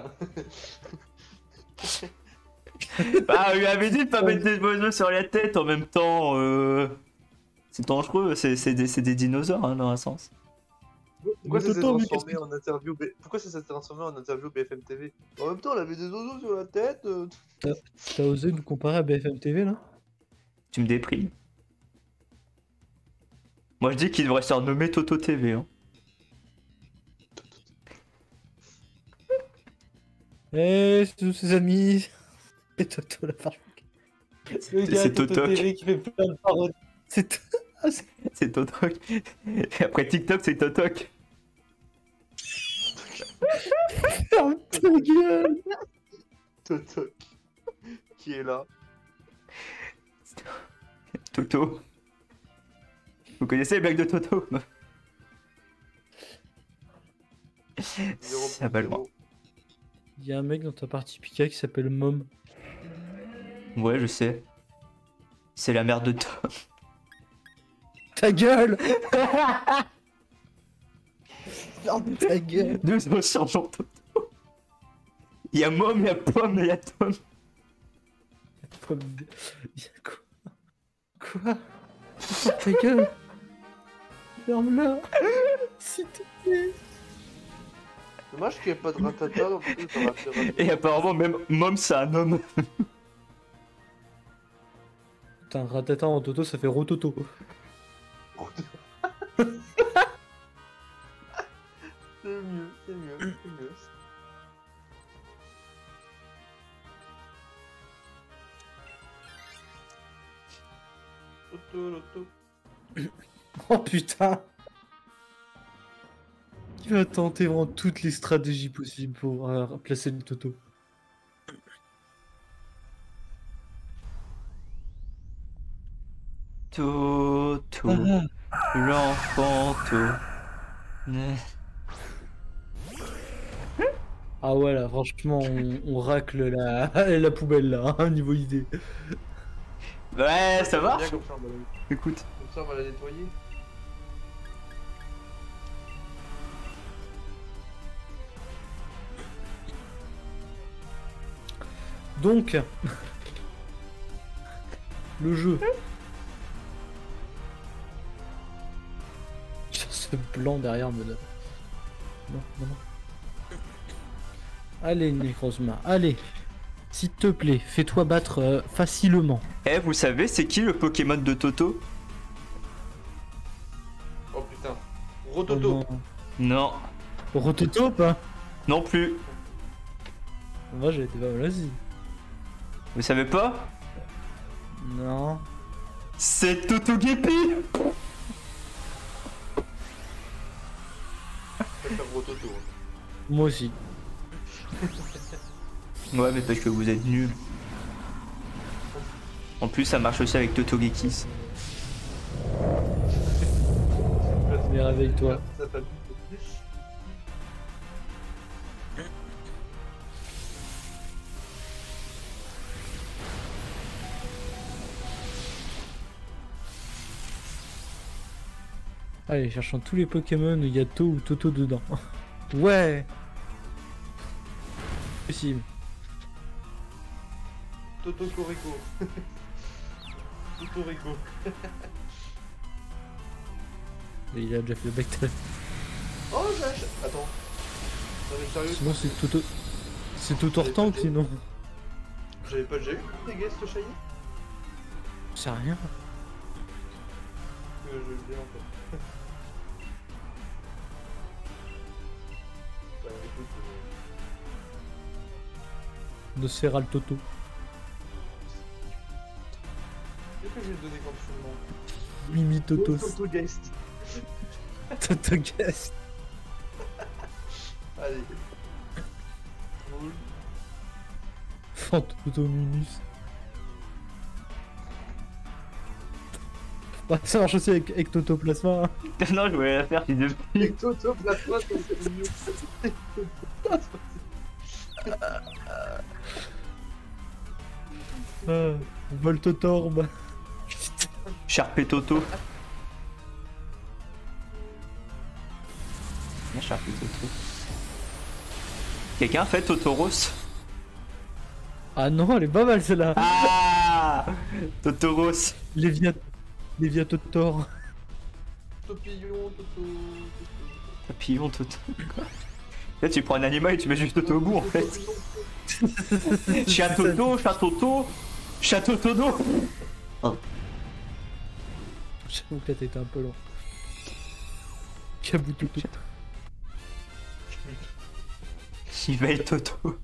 Bah, on lui avait dit de pas mettre des oiseaux sur la tête en même temps. C'est dangereux, c'est des dinosaures hein, dans un sens.
Pourquoi ça s'est
Toto, mais
transformé en interview Pourquoi ça s'est transformé en interview BFM TV? En même temps, elle avait des oiseaux sur la tête.
T'as osé nous comparer à BFM TV là?
Tu me déprimes. Moi je dis qu'il devrait se renommer Toto TV. Hein.
Eh, c'est tous ses amis. Et Toto la farce.
C'est Totoc.
TV qui fait plein de parodies. C'est
C'est Totoc. Et après TikTok, c'est Totoc.
Ferme ta gueule.
Toto. Qui est là?
Toto. Vous connaissez les blagues de Toto? Ça va loin.
Il y a un mec dans ta partie Pika qui s'appelle Mom.
Ouais, je sais. C'est la mère de Tom.
Ta gueule. Ferme ta gueule.
Deux au sergent Toto. Il y a Mom, il y a Pomme et il y a Tom.
Quoi? Ta gueule. Ferme-la. S'il te plaît.
Dommage qu'il n'y ait pas de ratata, en plus ça va faire.
Et apparemment, même Mom, c'est un homme.
Putain, Ratata en Toto, ça fait Rototo.
C'est mieux, c'est mieux, c'est mieux. Toto.
Oh putain. Il va tenter vraiment toutes les stratégies possibles pour placer le Toto.
Toto, l'enfant Toto.
Ah ouais là, franchement, on racle la poubelle là, hein, niveau idée.
Ouais, ça marche.
Bien, comme ça,
Écoute.
comme ça, on va la nettoyer.
Donc, le jeu. Ce blanc derrière me donne. Non, non, non. Allez, Necrozma, allez. S'il te plaît, fais-toi battre facilement.
Eh, vous savez, c'est qui le Pokémon de Toto?
Oh putain. Rototo.
Non.
Rototo, pas?
Non plus.
Moi, j'ai été pas mal aussi.
Vous savez pas?
Non.
C'est Totogepi.
Je préfère Rototo. Hein.
Moi aussi.
Ouais, mais parce que vous êtes nuls. En plus, ça marche aussi avec Totogekis.
Mais réveille-toi.
Ça t'a-
Allez, cherchons tous les Pokémon où il y a To ou Toto dedans. Ouais. Possible.
Toto Corico. Toto Rico.
Mais il a déjà fait le Bactel.
Oh, j'achète. Attends. Non mais sérieux,
Sinon, c'est Toto. C'est Toto Tank, sinon.
j'avais pas déjà eu des guests shiny
C'est rien.
que je le dis en fait. Bah écoute,
Nosferal Toto.
qu'est-ce que je vais te donner comme surnom?
Mimi Totos.
Toto Guest.
Toto Guest.
Allez. Cool.
Fantoto Minus. Bah, ça marche aussi avec Toto Plasma. Hein.
Non, je voulais la faire, j'ai depuis.
Et Toto Plasma, c'est mignon.
Voltotorb.
Charpé Toto. Bien Charpé Toto. Quelqu'un fait Totoros?
Ah non, elle est pas mal celle-là.
Ah Totoros.
Léviatotor.
Topillon, Toto.
Papillon Toto. Là, tu prends un animal et tu mets juste Toto au bout en fait. Chien Toto, chat Toto, chat Totono.
J'avoue que là t'étais un peu lent. Kabutoto.
Il va être Toto.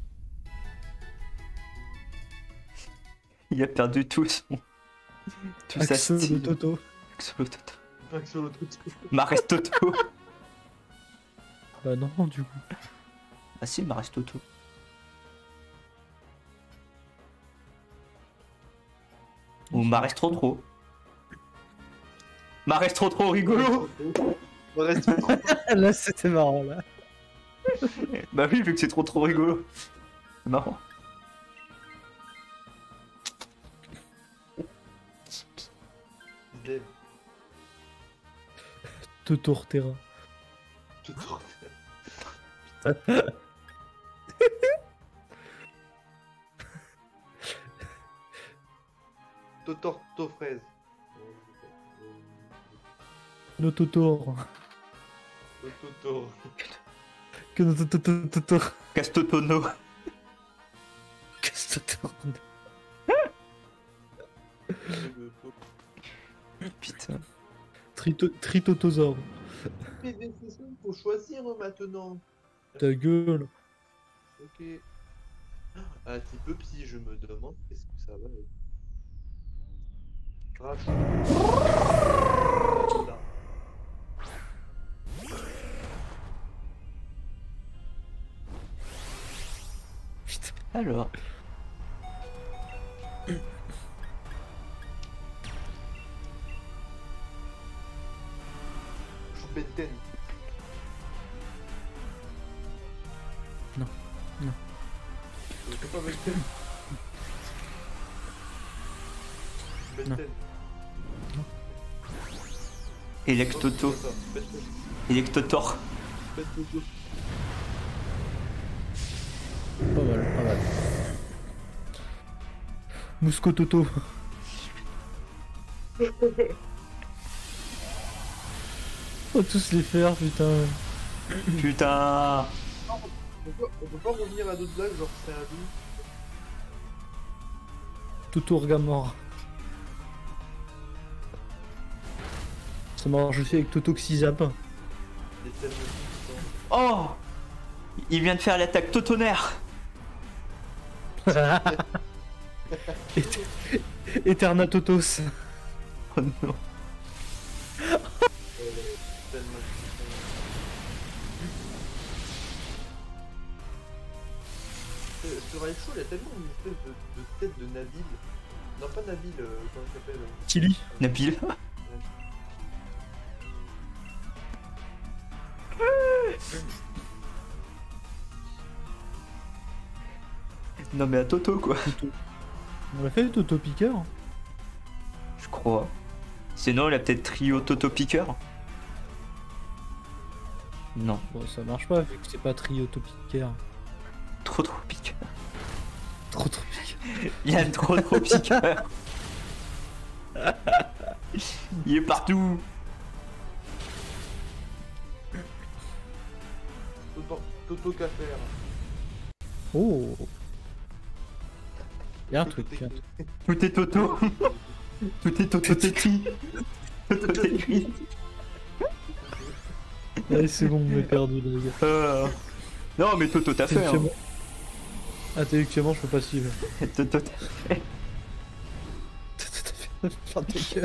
Il a perdu tout son. Tout sa
Axo de
style.
Toto.
Axolo Toto.
Axolo Toto.
Marès Toto.
Bah non, du coup.
Ah si, Marès Toto. Ou Marès trop. Marès trop rigolo.
Reste
Là c'était marrant là.
Bah oui, vu que c'est trop rigolo. C'est marrant.
Dev.
Totortera.
Toto. Totorto fraise.
Nototor.
Toto.
Que Nototor.
Castotono.
Qu'est-ce que
Putain.
Tritotosaure.
Mais c'est ça, faut choisir maintenant.
Ta gueule.
Ok. Un petit peu psy, je me demande qu'est-ce que ça va être. Là.
Alors.
Benten.
Non. Non.
Je peux pas Benten. Ben 10.
Electoto. Electotor.
Ben Toto.
Pas mal, pas mal. Mouscototo. Faut tous les faire, putain.
Putain.
On peut pas revenir à d'autres blagues, genre c'est un loup.
Toto Orgamor. Ça marche aussi avec Totoxizap.
Il est tellement puissant.
Oh, il vient de faire l'attaque Totonnerre.
Eternatotos.
Oh non.
Tellement puissant. Sur Raichu, il y a tellement une espèce de tête de Nabil. Non, pas Nabil, comment il s'appelle
Tilly.
Nabil. Non mais à Toto quoi.
On l'a fait le Toto Piqueur.
Je crois. Sinon il a peut-être trio Toto Piqueur. Non.
Bon, ça marche pas vu que c'est pas trio Toto Piqueur.
Trop piqueur.
Trop piqueur.
Il y a trop piqueur. Il est partout.
Toto Café.
Oh. Y'a un truc.
Tout est Toto. Tout est Toto Tetri. Toto Tetri.
Allez, c'est bon, on est perdu, les gars.
Non mais Toto t'as fait hein.
Intellectuellement, je peux pas suivre.
Toto t'as fait.
Ferme ta gueule.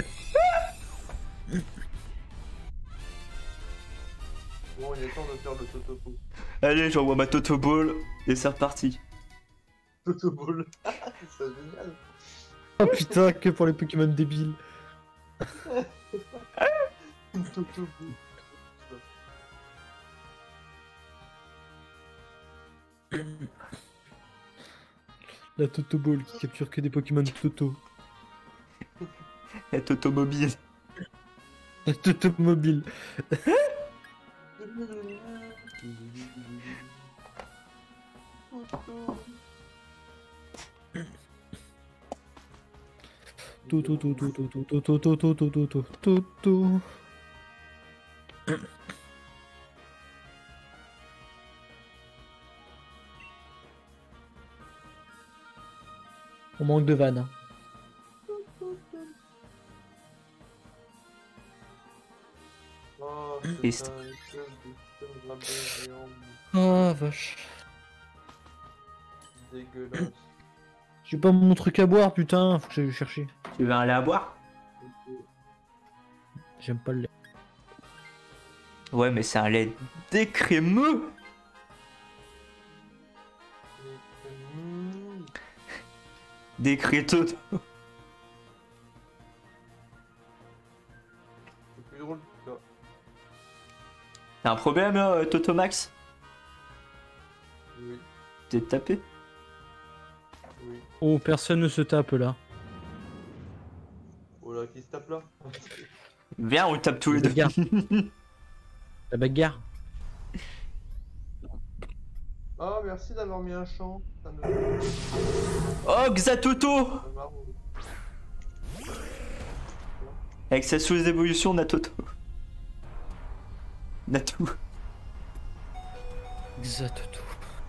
Bon, il est temps de faire le Totopo.
Allez, j'envoie ma Toto Ball et c'est reparti.
Toto Ball. C'est génial.
Oh putain, que pour les Pokémon débiles.
Toto Ball.
La Toto Ball qui capture que des Pokémon Toto.
La Toto Mobile.
La Toto Mobile. Toto Toto Toto Toto Toto Toto Toto. On manque de vannes. Hein.
Oh,
Triste.
c'est un espèce de drame géant
Ah vache.
dégueulasse.
J'ai pas mon truc à boire, putain. Faut que j'aille le chercher.
Tu veux aller à boire?
J'aime pas le lait.
Ouais mais c'est un lait décrémeux. Décréteux.
C'est plus drôle que ça.
T'as un problème là, Totomax?
Oui,
T'es tapé?
oui.
Oh, personne ne se tape là.
Oh là, qui se tape là?
Viens, on le tape tous les deux.
Bagarre. La bagarre.
Ah, merci d'avoir mis un chant. Ça me...
Oh, Xatoto!
ça marre.
Avec sa sous-évolution Natoto. Natou.
Xatoto.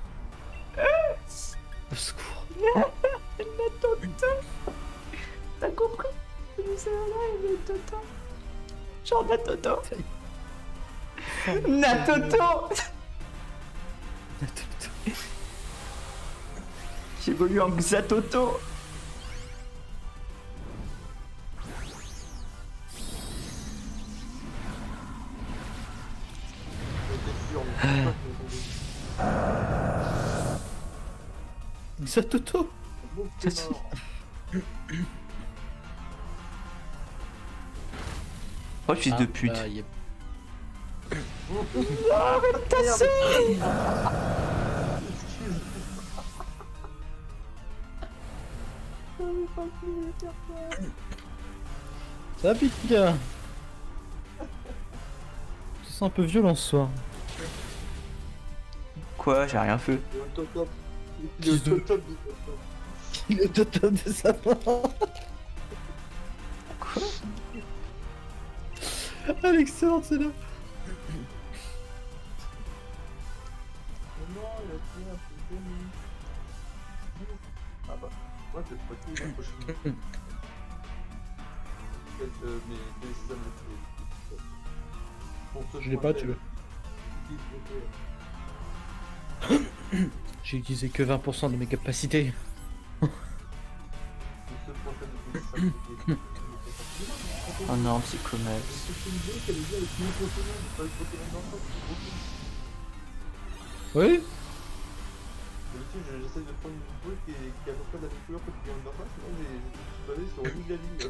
Au secours.
Natoto. T'as compris? C'est vrai, Natoto. Genre Natoto. Natoto. J'évolue en Xatoto.
J'étais sûr, mais
Xatoto.
c'est mort.
Oh, fils de pute.
Bah, y a... Ça pique, gars. Tu sens un peu violent ce soir.
Quoi? J'ai rien fait.
Il est au top. Il est
Fils de-
au top du top.
Il est au top de sa main.
Quoi?
Ah, l'excellente, c'est là.
Non, il a tué un peu de nuit. Ah bah, moi je vais pas tuer la prochaine. Peut-être mais ça me fait. Pour ce
Je l'ai pas tué. J'ai utilisé que 20% de mes capacités.
Oh non, Psychomax.
Oui.
J'essaie de prendre une boule qui est à peu près de la même couleur que le Beyond Normal, sinon je suis basé sur au bout de la ligne.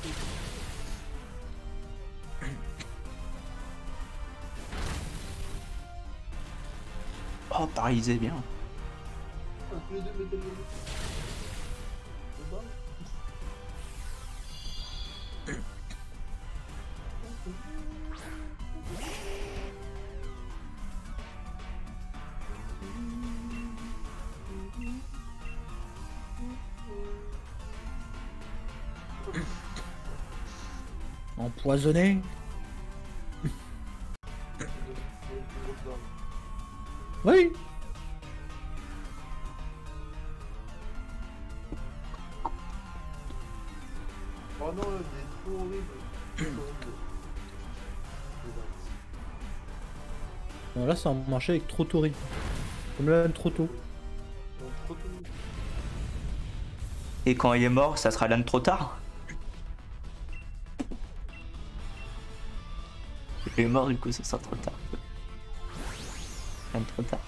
Oh, paralysé bien.
Tous les deux métal de bas.
Empoisonné. Oui.
Oh non, il est trop horrible.
Bon, là, ça a marché avec trop tori. Comme là, trop tôt.
Et quand il est mort, ça sera l'âne trop tard. Il est mort, du coup, ça sera trop tard. L'âne trop tard.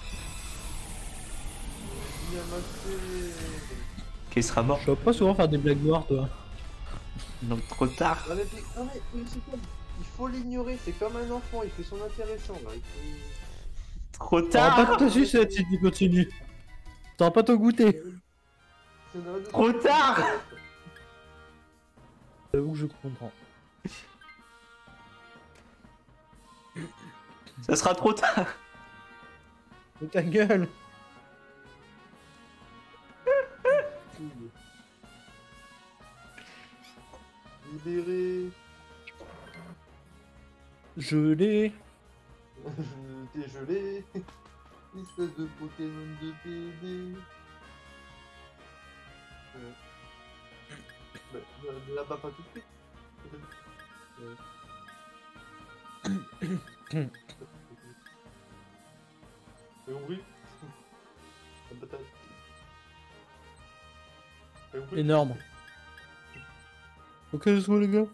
Qui sera mort.
Je vais pas souvent faire des blagues noires, toi.
Donc trop tard.
Non mais c'est quoi? Il faut l'ignorer, c'est comme un enfant, il fait son intéressant là. Il faut...
Trop
T'auras pas
tard.
de ta sucette si tu continues. T'auras pas ton goûter.
Trop tard.
J'avoue que je comprends.
Ça sera trop tard.
Mais ta gueule.
Libéré.
Je l'ai.
T'es gelé. Espèce de Pokémon de PD. Là-bas pas tout de suite. T'as compris? La bataille. T'as compris?
Énorme. Ok, let's go, les gars.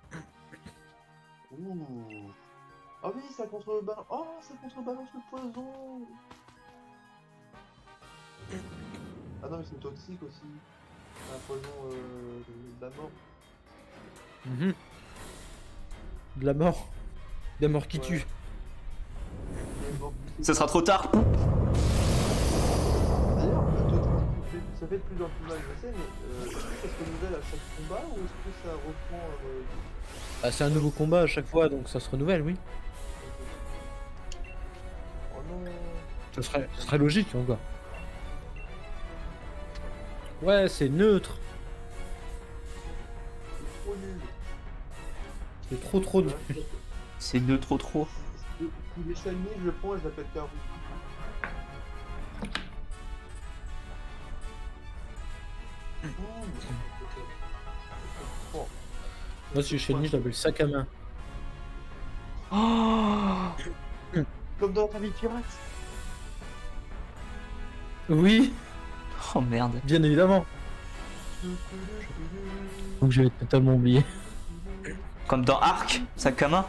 Ouh. Ah oui, ça contrebalance. Oh, ça contrebalance le poison. Ah non, mais c'est toxique aussi. Un poison de la mort.
Mhm. De la mort. De la mort qui
Ouais.
tue.
Mais bon,
Ça sera trop tard.
D'ailleurs, ça fait de plus en plus mal, je sais, mais est-ce que ça se renouvelle à chaque combat ou est-ce que ça reprend
Ah, c'est un nouveau combat à chaque fois, donc ça se renouvelle, oui.
Oh non.
Ça serait logique, encore. Ouais, c'est neutre.
C'est trop nul.
C'est trop nul.
C'est deux trop.
Si les shiny, je le prends et je l'appelle Carou. Oh.
Moi, si je suis ennemi, je l'appelle sac à main.
Oh.
Comme dans ta vie pirate.
Oui,
Oh merde.
bien évidemment. Donc je vais totalement oublié.
Comme dans Ark, sac à main.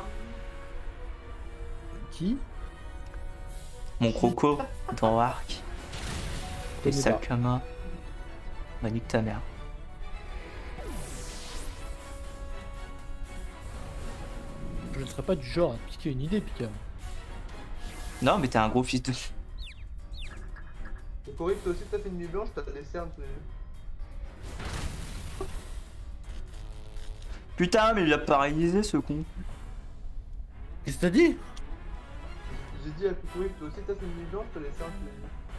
Qui?
Mon croco dans Ark. Les
Connais
sacs à main. Bah nique ta mère.
Je ne serais pas du genre à piquer une idée, Pika.
Non mais t'es un gros fils de...
Donc Cory, toi aussi t'as fait une nuit blanche, t'as des cernes tous les deux.
Putain, mais il a paralysé ce con.
Qu'est-ce que t'as dit?
J'ai dit à Kukoui que toi aussi t'as une nuit blanche, je te laisse un peu.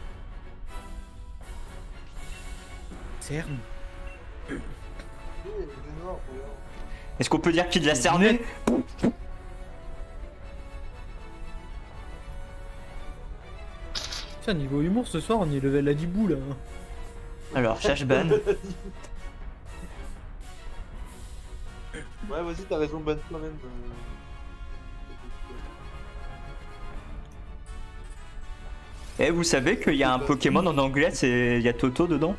Cerne.
Oui, c'est noir, regarde.
Est-ce qu'on peut dire qu'il l'a cerné?
Tiens, niveau humour, ce soir, on est level à 10 boules. Là.
Alors, Shashban.
Ouais, vas-y, t'as raison, ban toi même.
Et vous savez qu'il y a un Pokémon en anglais, il y a Toto dedans?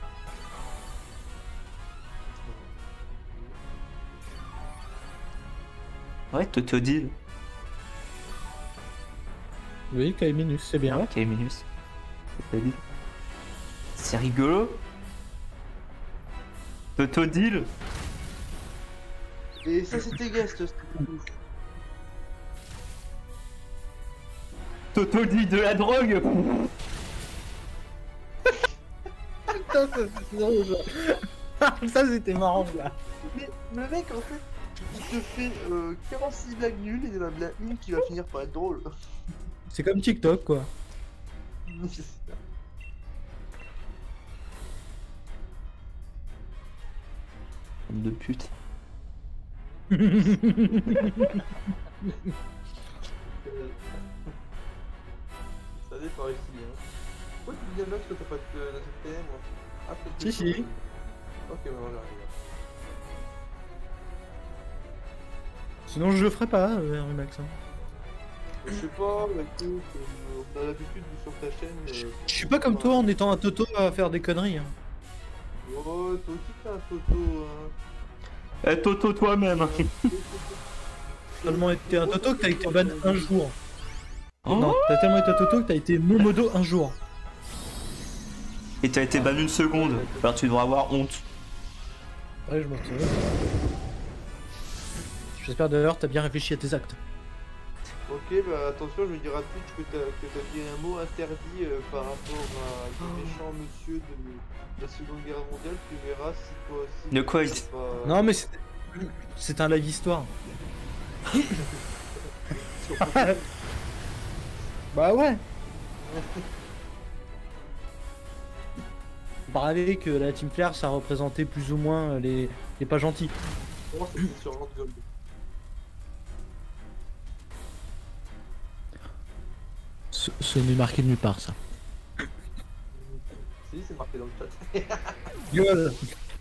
Ouais, Totodile.
Oui, Kaiminus, c'est bien.
Ok, minus. Totodile. C'est rigolo. Totodile.
Et ça, c'était guest, c'était ouf.
Totodile de la drogue.
Putain, ça c'est drôle. Ça c'était marrant là.
Mais le mec, en fait, il te fait 46 blagues nulles et il y en a bien une qui va finir par être drôle.
C'est comme TikTok quoi.
De pute.
Ça dépend ici. Hein. Pourquoi tu dis à Max que t'as pas de TM? Ah, peut-être
Si, si.
Ok, bah voilà.
Sinon je le ferai pas, Max. Hein.
Je sais pas, bah, écoute, on a l'habitude de sur ta chaîne.
Je suis pas comme toi en étant un Toto à faire des conneries. Hein.
Oh, toi aussi t'es un Toto. Hein.
Eh, Toto toi-même.
Tellement été un Toto que t'as été ban un jour.
Oh.
Non, t'as tellement été un Toto que t'as été Momodo un jour.
Et t'as été ban une seconde. Alors tu devrais avoir honte.
Ouais, je m'en souviens. J'espère d'ailleurs que t'as bien réfléchi à tes actes.
Ok, bah attention, je vais dire à Twitch que t'as dit un mot interdit par rapport à des méchants monsieur de la Seconde Guerre mondiale. Tu verras si toi aussi.
De quoi
c'est pas-
Non mais c'est un live histoire. Bah ouais. On parlait que la Team Flair ça représentait plus ou moins les pas gentils.
Comment c'était sur Land Gold?
Ce n'est marqué de nulle part ça.
Si, c'est marqué dans le chat.
Gueule.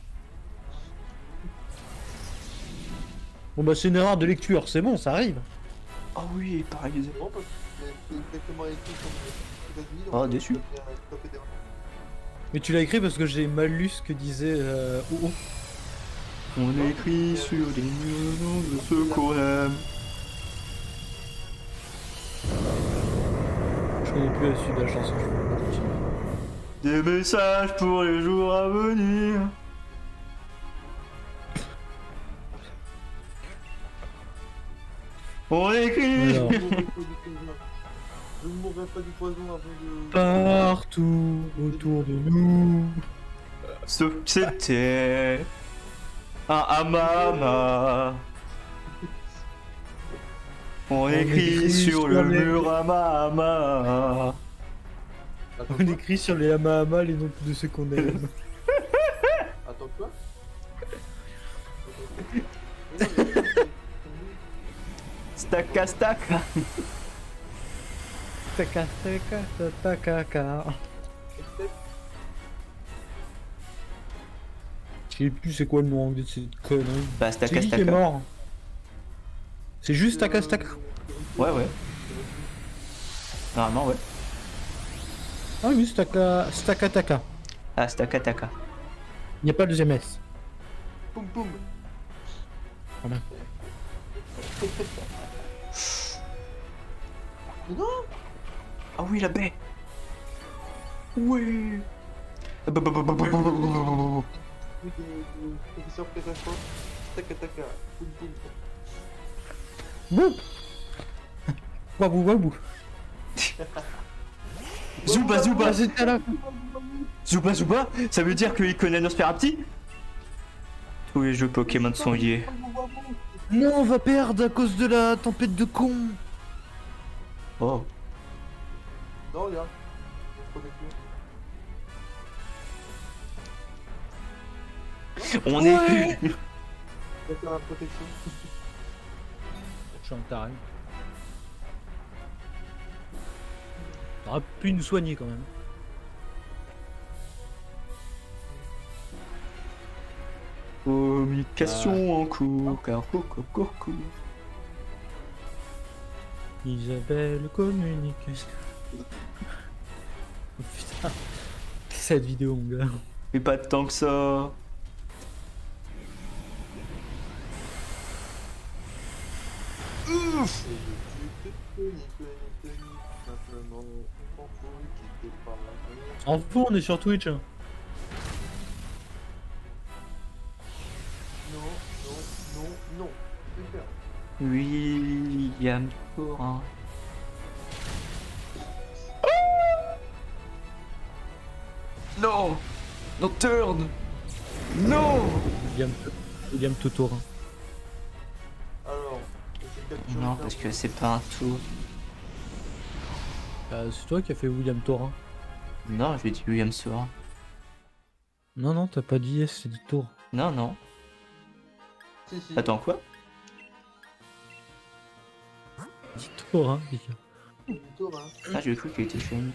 Bon bah c'est une erreur de lecture, c'est bon, ça arrive.
Oh oui, paralysé.
Non, parce que c'est exactement écrit comme aux États-Unis.
Oh, déçu.
Mais tu l'as écrit parce que j'ai mal lu ce que disait OO.
On écrit sur les murs de ce qu'on aime.
Je connais plus la suite de la chanson, je peux pas continuer.
Des messages pour les jours à venir. On écrit.
Alors.
Je ne mourrai pas du poison avant de...
Partout autour de nous.
Sauf que c'était un Hamama. On écrit sur le mur Hamama.
Attends,
On
quoi
écrit sur les Hamahama les noms de ceux qu'on aime.
Attends quoi?
Stacka stacka.
Taka taka taka. Je sais plus c'est quoi le nom anglais de cette connerie.
Bah
C'est
stacka
qui qui est
stacka.
mort? C'est juste taka taka.
Ouais ouais. Normalement ouais.
Ah oui, staka taka.
Ah stacka taka.
Il n'y a pas le deuxième S.
Poum poum.
Voilà.
Non.
Ah oui la baie. Oui.
Oui, professeur Pétacho. Taka taka. Poum poum.
Wouh. Wabou wabou.
Zouba Zouba.
C'était là.
Zouba Zouba. Ça veut dire qu'il connaît Nosferapti. Tous les jeux Pokémon sont liés.
Non, on va perdre à cause de la tempête de con.
Oh.
Non, regarde. Protection.
On
Ouais.
est plus.
Va faire la protection.
Je suis un taré. T'aurais pu nous soigner quand même.
Communication en cours, car cours.
Isabelle communication. Oh, putain. Cette vidéo, mon gars.
Mais pas tant que ça.
En fond, on est sur Twitch.
Non, non, non, non. Super.
William Thorin. Non. Nocturne. Non.
William Totorin.
Alors, c'est capturé.
Non, parce que c'est pas un tour.
C'est toi qui as fait William Torin.
Non, je lui ai dit William Thorin.
Non, non, t'as pas dit yes, c'est dit tour.
Non, non.
Si, si.
Attends, quoi?
Dit Torin, les gars.
Tour, hein.
Ah, j'ai cru qu'il était shiny.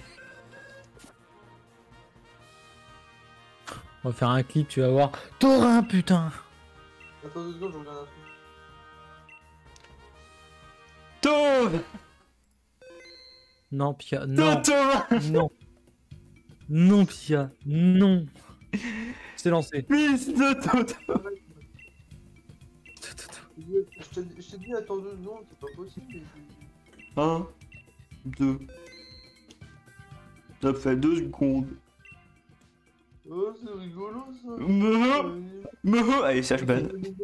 On va faire un clip, tu vas voir. Torin, putain.
Attends 2 secondes, je regarde un truc.
Tauve.
Non, Pia, non.
Thorin.
Non. Non, Pia, non. C'est lancé.
Fils de Toto.
Je t'ai dit, attends 2 secondes, c'est pas possible.
1, 2. Ça fait 2 secondes.
Oh, c'est rigolo ça.
Allez, sache ban.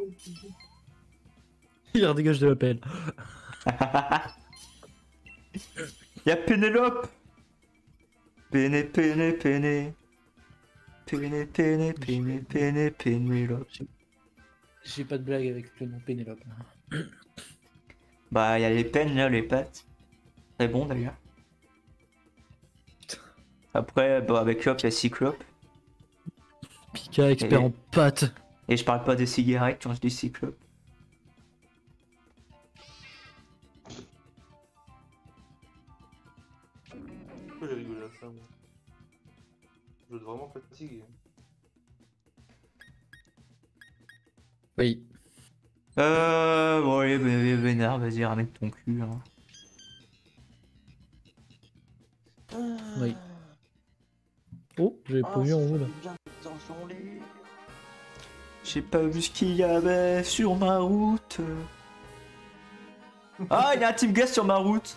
Il redégage de la pelle.
Y'a Pénélope. Pénélope.
J'ai pas de blague avec le nom Pénélope.
Bah, y'a les peines là, les pattes. Très bon d'ailleurs. Après, bah, avec Clope, y'a Cyclope.
Pika, expert
Et-
en pâtes.
Et je parle pas des cigarettes quand je dis Cyclope.
Pourquoi j'ai rigolé à ça, moi? Je dois être vraiment fatigué.
Oui.
Bon, allez, Bénard, vas-y, ramène ton cul. Hein.
Oui. Oh, j'avais pas vu en haut là.
J'ai pas vu ce qu'il y avait sur ma route. Ah, il y a un type gas sur ma route.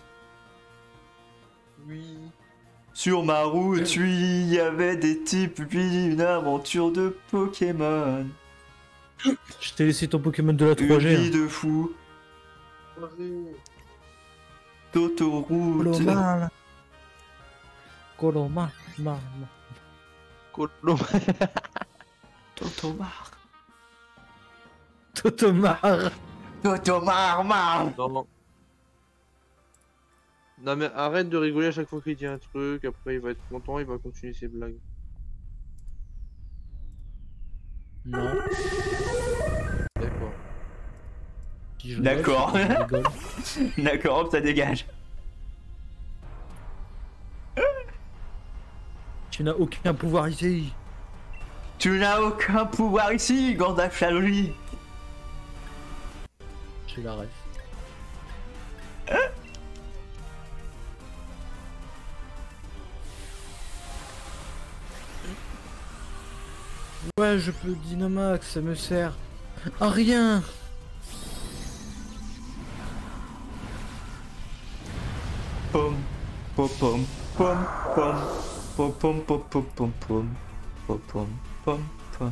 Oui.
Sur ma route, oui, il y avait des types, puis une aventure de Pokémon.
Je t'ai laissé ton Pokémon de la
Une
3G.
vie
hein.
de fou,
Vas-y.
d'autoroute.
Colomar. Colomar.
Colombe.
Totomar.
Totomar.
Totomar, mar.
Non. Non mais arrête de rigoler à chaque fois qu'il dit un truc, après il va être content, il va continuer ses blagues.
Non.
D'accord.
Si je rigole,
D'accord.
je rigole.
D'accord, hop, ça dégage.
Tu n'as aucun pouvoir ici.
Tu n'as aucun pouvoir ici, Gandalf Chaloli.
J'ai la ref. Ouais, je peux Dynamax, ça me sert à rien.
Pom, pom, pom, pom, pom, pom, pom, pom, pom, pom, pom, pom, pom, pom, pom.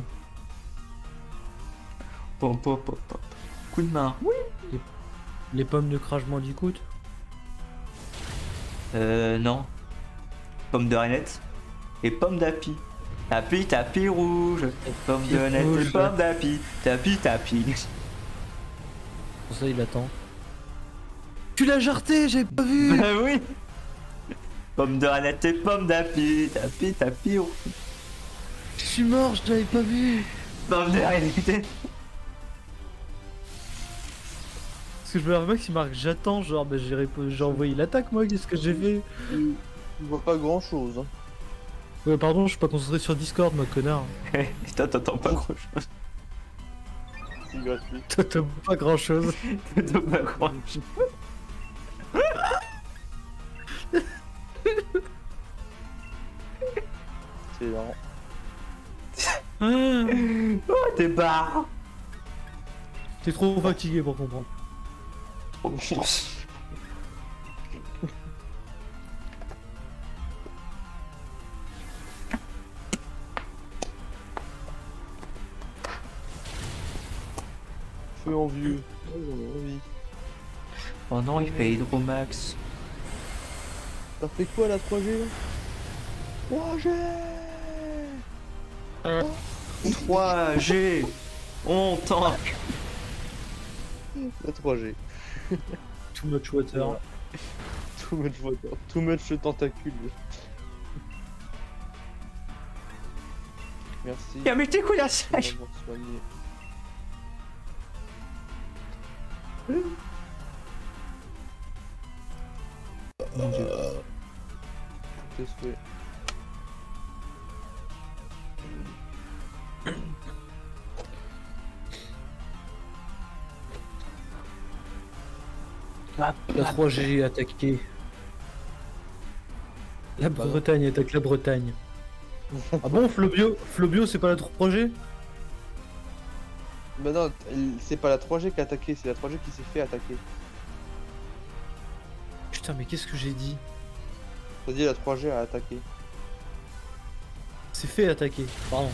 Pom, pom, pom, pom. Coup de main. Oui.
Les pommes de Crash Bandicoot.
Non. Pomme de Renette. Et pomme d'api. Tapis rouge. Pomme de Renette et
rouge.
pomme d'api. Tapis.
Pour ça, il attend. Tu l'as jarté, j'ai pas vu.
Bah oui. Pomme de Ranette et pomme d'api, tapis, oh.
Je suis mort, je l'avais pas vu.
Pomme de réalité.
Parce que je me rappelle qu'il marque j'attends, genre bah, j'ai envoyé l'attaque moi, qu'est-ce que j'ai fait?
Tu vois pas grand chose. Hein.
Ouais pardon, je suis pas concentré sur Discord, moi connard.
Putain, t'entends pas grand chose.
C'est gratuit.
Toi t'as pas grand chose.
T'entends pas grand chose.
C'est marrant.
Oh, t'es barre.
T'es trop fatigué pour comprendre.
Feu en vieux. Ouais, j'en ai envie.
Oh non, il fait Hydromax.
T'as fait quoi la 3G là 3G
3G. On tank.
La 3G.
Too much water.
Too much water. Too much tentacule. Merci.
Y'a mis tes couilles à
de
sèche.
m'avoir soigné. Tes souhaits.
La 3G attaqué. La Bretagne attaque la Bretagne. Ah bon, Flobio c'est pas la 3G?
Bah non, c'est pas la 3G qui a attaqué, c'est la 3G qui s'est fait attaquer.
Putain mais qu'est-ce que j'ai dit?
Ça dit la 3G a attaqué.
C'est fait attaquer, pardon.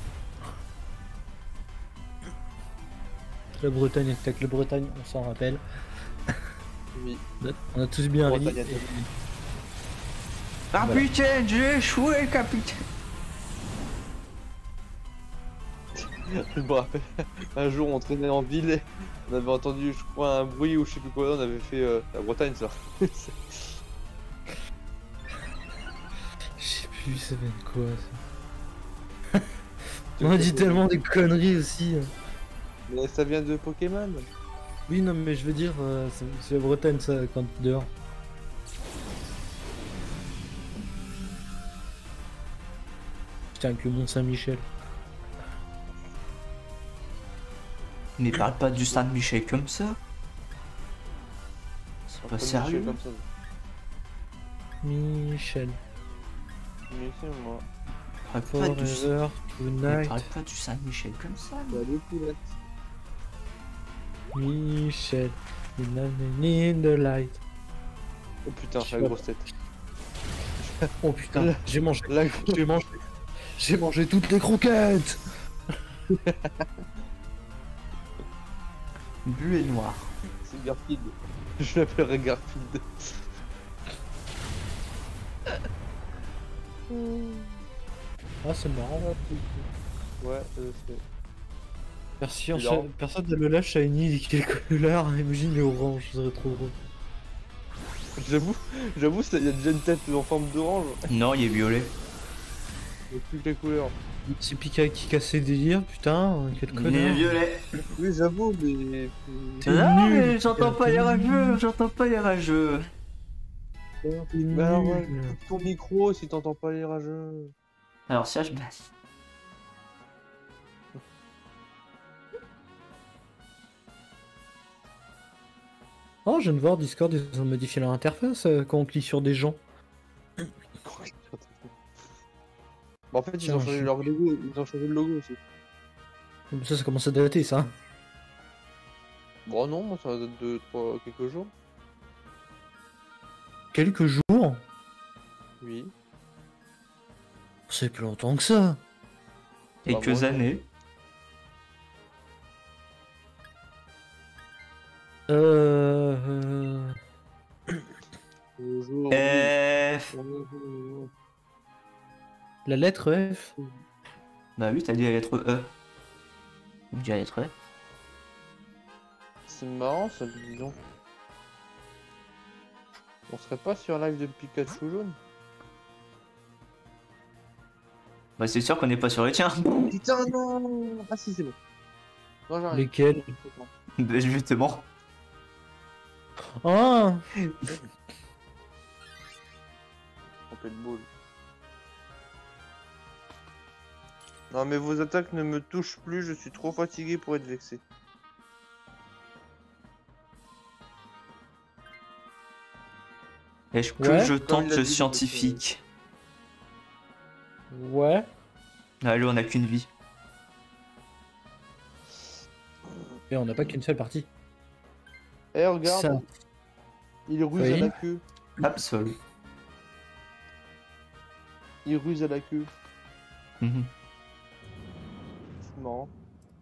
La Bretagne attaque la Bretagne, on s'en rappelle.
Oui.
On a tous bien ri.
Bretagne attaque.
Capitaine, j'ai échoué, capitaine.
Je me rappelle, un jour on traînait en ville, et on avait entendu je crois un bruit ou je sais plus quoi, on avait fait la Bretagne ça.
Je sais plus, ça vient de quoi ça. On a dit tellement des conneries aussi.
Mais ça vient de Pokémon.
Oui, non, mais je veux dire, c'est la Bretagne ça, quand t'es dehors. Putain, avec le Mont Saint-Michel.
Mais parle pas du Saint-Michel comme ça. C'est pas sérieux.
Comme ça.
Michel.
Mais c'est moi.
Parle pas du...
Forever,
Mais
tonight.
parle pas du Saint-Michel comme ça.
Salut Poulette.
Michel. In the light.
Oh putain, la grosse tête.
Oh putain, j'ai mangé.
La...
J'ai mangé toutes les croquettes.
Bleu et noir.
C'est Garfield. Je l'appellerai Garfield.
Ah, c'est marrant.
Ouais, c'est...
Merci,
C'est marrant.
personne ne le lâche shiny, il est quelle couleur? Imagine les orange, ça serait trop drôle.
J'avoue, il y a déjà une tête en forme d'orange.
Non, il est violet.
Il n'y a plus que les couleurs.
C'est Pika qui casse ses délires, putain, quel
Il est
connard.
violet.
Oui, j'avoue, mais...
T'es
Non,
nul,
mais j'entends pas les rageux, j'entends pas les rageux.
t'es
Bah alors, ouais,
nul.
coupe ton micro si t'entends pas les rageux.
Alors ça, je baisse.
Oh, je viens de voir Discord, ils ont modifié leur interface quand on clique sur des gens.
Bah, en fait, ils
Tiens,
ont changé
je-
leur logo, ils ont changé le logo aussi.
Ça commence à dater, ça.
Bon, non, moi ça date de quelques jours.
Quelques jours?
Oui.
C'est plus longtemps que ça.
Quelques
moi,
années.
Bonjour.
F.
La lettre F.
Bah oui, t'as dit la lettre E. Donc dis la lettre F.
c'est marrant ça, dis donc. On serait pas sur un live de Pikachu jaune?
Bah c'est sûr qu'on n'est pas sur les tiens.
Putain non. Ah si c'est bon. Non j'arrive.
Lesquels?
Bah, justement.
Ah,
On fait le boule. Non mais vos attaques ne me touchent plus, je suis trop fatigué pour être vexé.
Est-ce que
Ouais,
je
comme
tente
il a
le
dit,
scientifique?
ouais.
Allez, on a qu'une vie.
Et on n'a pas qu'une seule partie.
Eh regarde,
Ça.
il ruse
Oui.
à la queue.
Absolu.
Il ruse à la queue.
Mhm.
C'est marrant.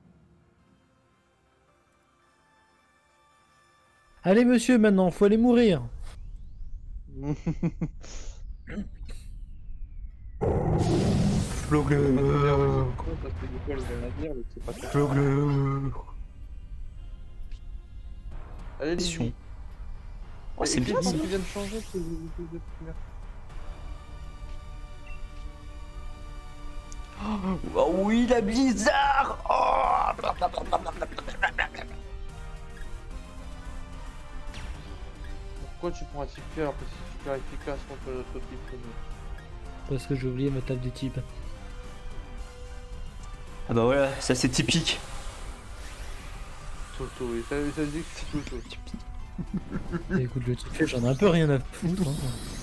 Allez, monsieur, maintenant, faut aller mourir.
Allez,
Mission.
Lizzie.
Oh, c'est bien ça.
Tu viens de changer ce de primaire.
Oh oui, la blizzard. Oh
Pourquoi tu prends un ticker parce que c'est super efficace contre notre type premier.
Parce que j'ai oublié ma table de type.
Ah bah voilà, ça c'est typique.
Toto, oui, ça dit que c'est Toto.
Et écoute, le type, j'en ai un peu rien à foutre. Hein.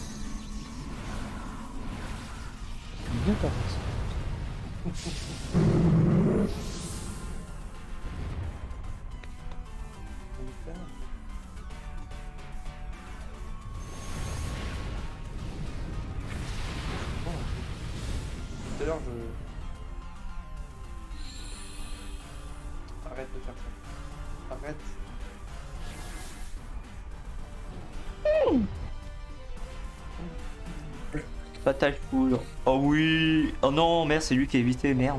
C'est bien parti.
Tout à l'heure, Arrête de faire ça. Arrête.
Fatal foudre. Oh oui. Oh non, merde, c'est lui qui a évité, merde.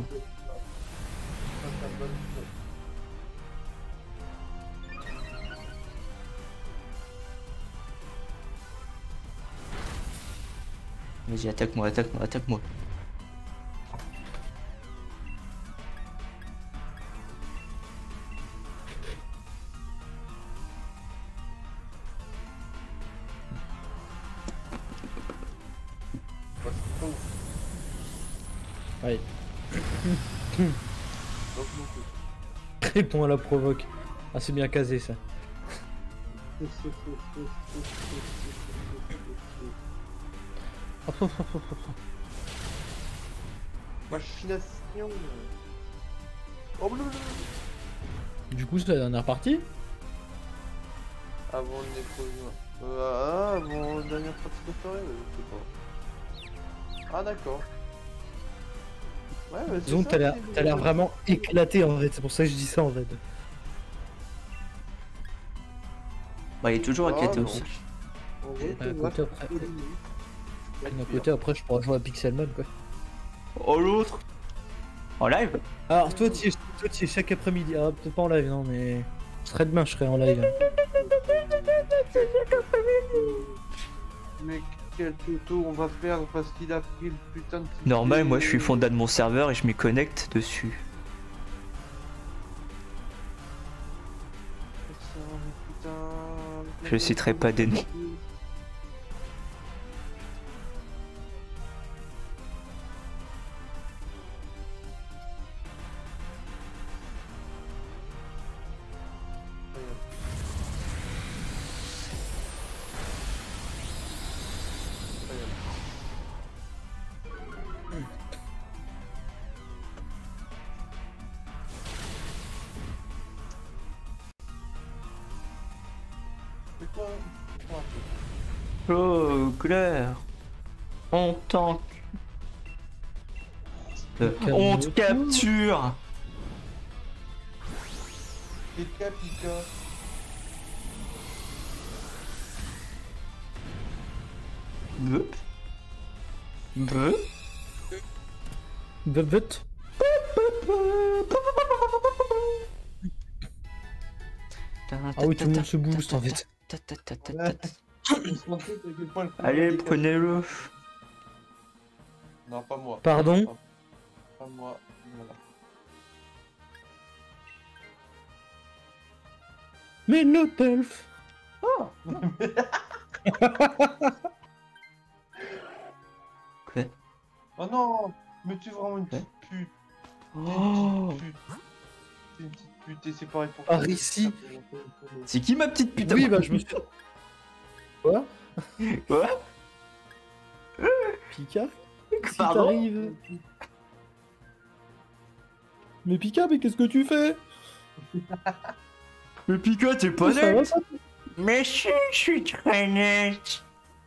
Vas-y, attaque-moi, attaque-moi, attaque-moi.
Allez,
Donc, beaucoup.
réponds à la provoque. Ah, c'est bien casé ça. Hop, hop, hop, hop, hop.
Machination. Oh, bleu.
Du coup, c'est la dernière partie.
Avant le nécrosien. Avant la dernière partie de soirée, je sais pas. Ah, d'accord. Ouais, bah, c'est
Disons
ça,
que
c'est-
t'as l'air vraiment éclaté en fait, c'est pour ça que je dis ça en fait.
Bah, il est toujours
Ah,
inquiété
non.
aussi.
En vrai,
À
c'est
côté,
vachement
après,
poli.
d'un côté, après, je pourrais jouer à Pixelmon quoi.
Oh l'autre. En live.
Alors, toi, tu es chaque après-midi. Ah, peut-être pas en live, non, mais. Je serai demain, je serai en live.
Mais quel tuto on va perdre parce qu'il a pris le putain de ticket.
Normal, moi je suis fondat de mon serveur et je m'y connecte dessus. Je citerai pas des noms. Oh, Claire. On tank. On te capture.
Pika Pika.
Bup. Bup.
But. Ah oui, tout le monde se booste en fait.
On se rend compte à quel point le
Allez,
est
prenez-le.
Non, pas moi.
Pardon?
Pas moi. Voilà.
Mais l'autre elfe.
Quoi?
Oh non! Mais tu es vraiment une petite pute.
Oh.
T'es une petite pute et c'est pareil pour
Par
toi.
ici.
C'est qui ma petite pute?
Oui, bah je me suis. Quoi?
Quoi?
Pika? Si
Pardon?
t'arrives. Mais Pika, mais qu'est-ce que tu fais?
Mais Pika, t'es pas
Ça va
net?
pas?
Mais si, je suis très net.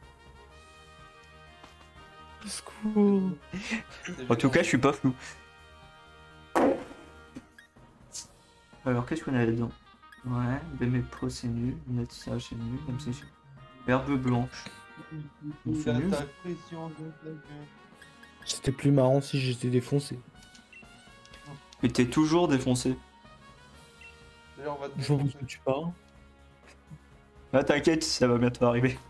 Au secours.
En tout cas, je suis pas flou. Alors, qu'est-ce qu'on a là-dedans? Ouais, BMPro c'est nul, Netsa c'est nul, même si Herbe blanche. C'est nul.
ta pression de ta gueule.
C'était plus marrant si j'étais défoncé.
Et t'es toujours défoncé.
D'ailleurs, on va te
Je vois
défoncer.
ce que tu parles.
Ah, t'inquiète, ça va bientôt arriver.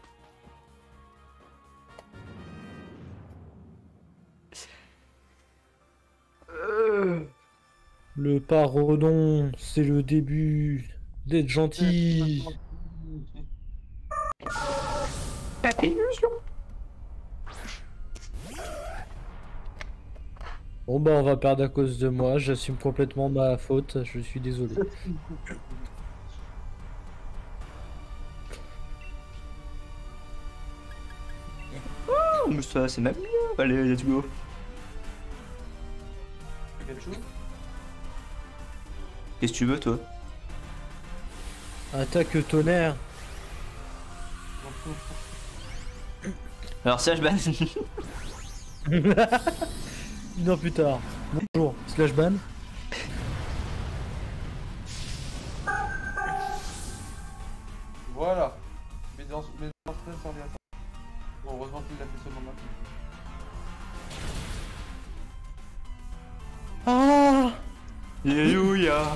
Le parodon, c'est le début d'être gentil. Bon bah on va perdre à cause de moi, j'assume complètement ma faute, je suis désolé.
Oh, mais ça, c'est même mieux. Allez, let's go.
Quelque chose?
Qu'est-ce que tu veux, toi?
Attaque tonnerre.
Alors, ça, je banne.
Une heure plus tard. Bonjour, slash ban.
Voilà. Mais dans ce ça servait à ça. Bon, heureusement qu'il l'a fait seulement maintenant.
Ah,
Alléluia.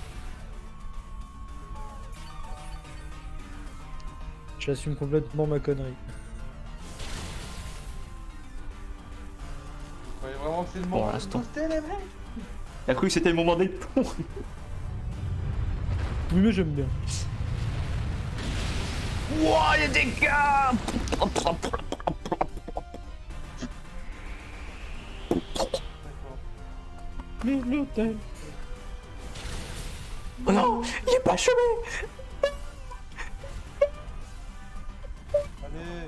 j'assume complètement ma connerie.
Vous croyez vraiment que c'est le
Pour
moment de
l'instant.
booster, les mecs?
T'as cru que c'était le moment des ponts?
Oui mais j'aime bien.
Wouah, les dégâts!
D'accord.
Mais l'hôtel.
Oh non, il est pas chemin!
Allez.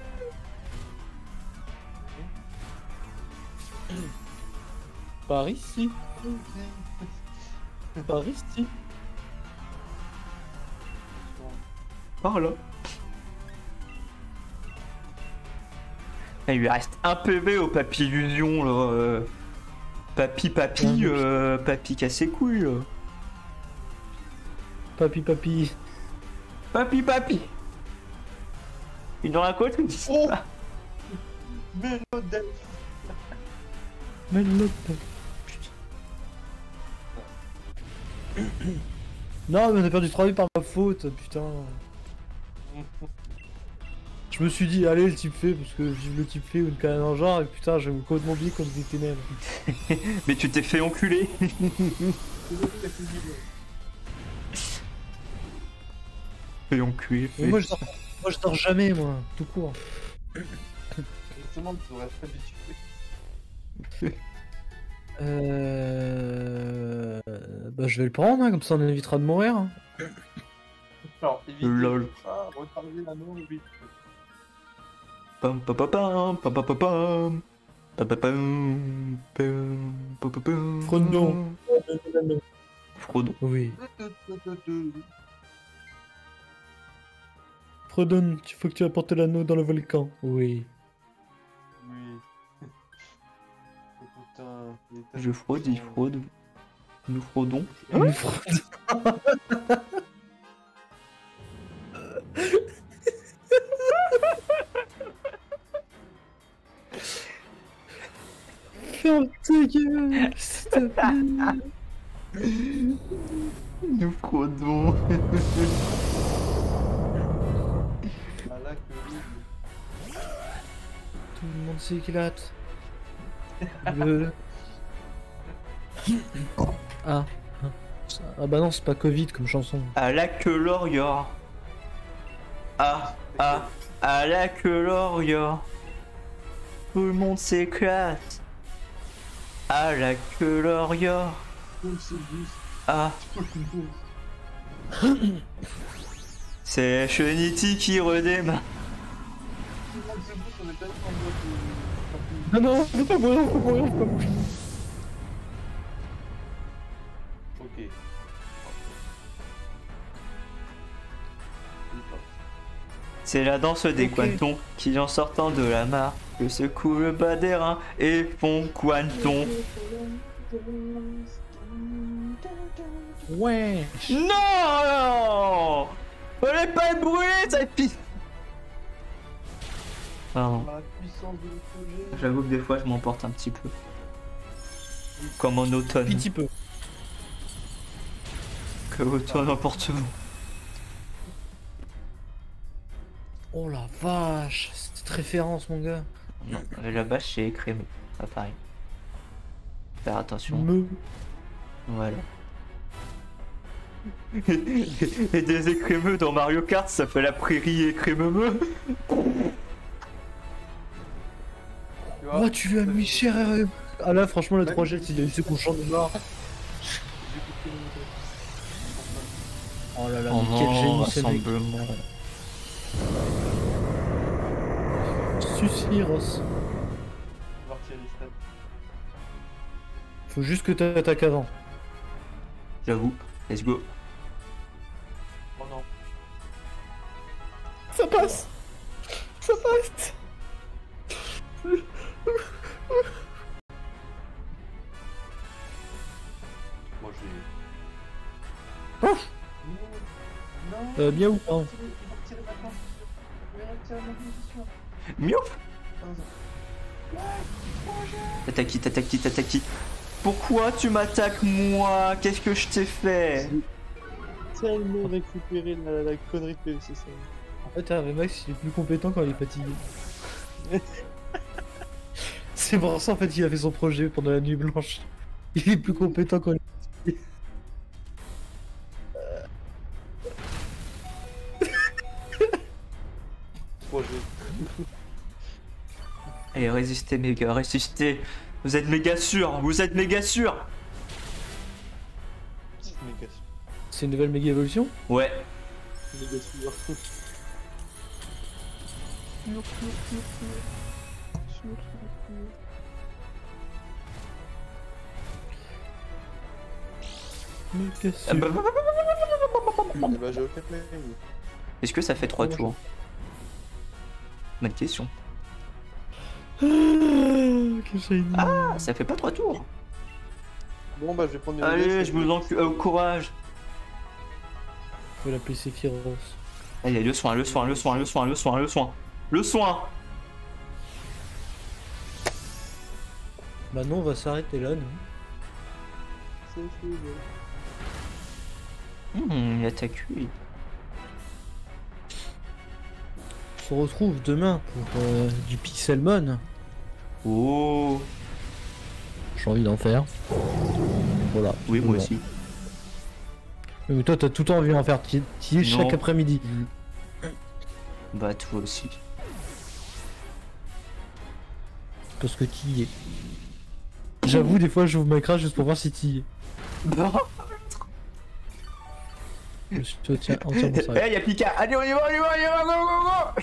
Par ici. Par ici.
Par là. Il lui reste un PV au papy illusion là. Papy, papy casse ses couilles. Là.
Papi, papi.
Papy. Il en a quoi tu dis?
Oh Mélodel.
Mais l'hôtel. Non mais on a perdu 3 vies par ma faute, putain. Je me suis dit, allez le type fait, parce que vive le type fait ou une canne en genre, et putain, j'ai complètement oublié qu'on faisait ténèbres.
Mais tu t'es fait enculer. Fait enculer.
Mais moi je dors jamais, moi, tout court.
Justement, tu devrais être habitué.
Bah je vais le prendre, hein, comme ça on évitera de mourir. Hein.
Alors, évitez.
Lol.
Ah, retardez l'anneau, vite.
Pam pam pam pam pam pam pam pam. Pam pam pam pam pam pam pam.
Frodon.
Frodon.
Oui. Frodon, il faut que tu apportes l'anneau dans le volcan. Oui.
Oui. Oh putain. il est
Je fraude, il fraude. Nous fraudons.
Une fraude. Ferme ta gueule, s'il te plaît.
Nous fraudons.
Ah là que oui.
Tout le monde s'éclate. Le... Ah. Ah bah non, c'est pas Covid comme chanson.
À la queue l'Orient. À la queue l'Orient. Tout le monde s'éclate. À la queue l'Orient. Ah. C'est Chenity qui redémarre.
Non, non, faut pas mourir, faut mourir, faut pas mourir.
Ok.
C'est la danse des
Ok.
quantons qui, en sortant de la mare, que secouent le bas des reins et font quanton.
Ouais.
Non! Fallait pas le brûler, ça pisse! Pardon.
La puissance de projet.
J'avoue que des fois je m'emporte un petit peu. Comme en automne.
Petit peu.
Que automne emporte vous.
Oh la vache, cette référence, mon gars.
Non, là-bas c'est écrémé. Pas pareil. Faire attention.
Me.
Voilà. Et des écrémeux dans Mario Kart, ça fait la prairie écrémeux.
Tu vois,
Oh, tu lui as mis cher. Ah là, franchement, le 3G, il a eu ce qu'on chante de mort. Oh là là, mais quel génie ce mec.
rassemblement.
Suciros.
Martial Estate.
Faut juste que t'attaques avant.
J'avoue. Let's go.
Oh non.
Ça passe. Ça passe.
Moi j'ai.
Oh.
Non.
Bien ou pas?
Miaou. T'attaques qui. Pourquoi tu m'attaques moi? Qu'est-ce que je t'ai fait?
Tellement récupérer la connerie de PVC ça.
En fait, Max, il est plus compétent quand il est fatigué. C'est pour ça, en fait, il a fait son projet pendant la nuit blanche. Il est plus compétent quand il est fatigué.
Projet.
Allez, résistez méga, résistez. Vous êtes méga sûr.
Méga sûr.
C'est une nouvelle méga évolution?
Ouais.
Méga sûr.
Méga
Ah bah,
Eh bah j'ai aucun plan.
Est-ce que ça fait 3 tours? Bonne question.
Quel génie.
Ah, ça fait pas 3 tours.
Bon bah je vais prendre mes
Allez,
modèles,
je vous en courage.
Faut l'appeler Sephiroth.
Allez, le soin. Le soin.
Bah non, on va s'arrêter là, nous.
C'est fou,
Il attaque lui.
On se retrouve demain pour du Pixelmon.
Oh.
J'ai envie d'en faire. Voilà.
Oui, moi aussi.
Mais toi, t'as tout le temps envie d'en faire. Tu y es chaque
Non.
après-midi.
Bah, toi aussi.
Parce que tu y es. J'avoue, des fois, je vous m'écrase juste pour voir si tu y es. Je te tiens entièrement sérieux.
Eh, y'a Pika. Allez, on y va, go.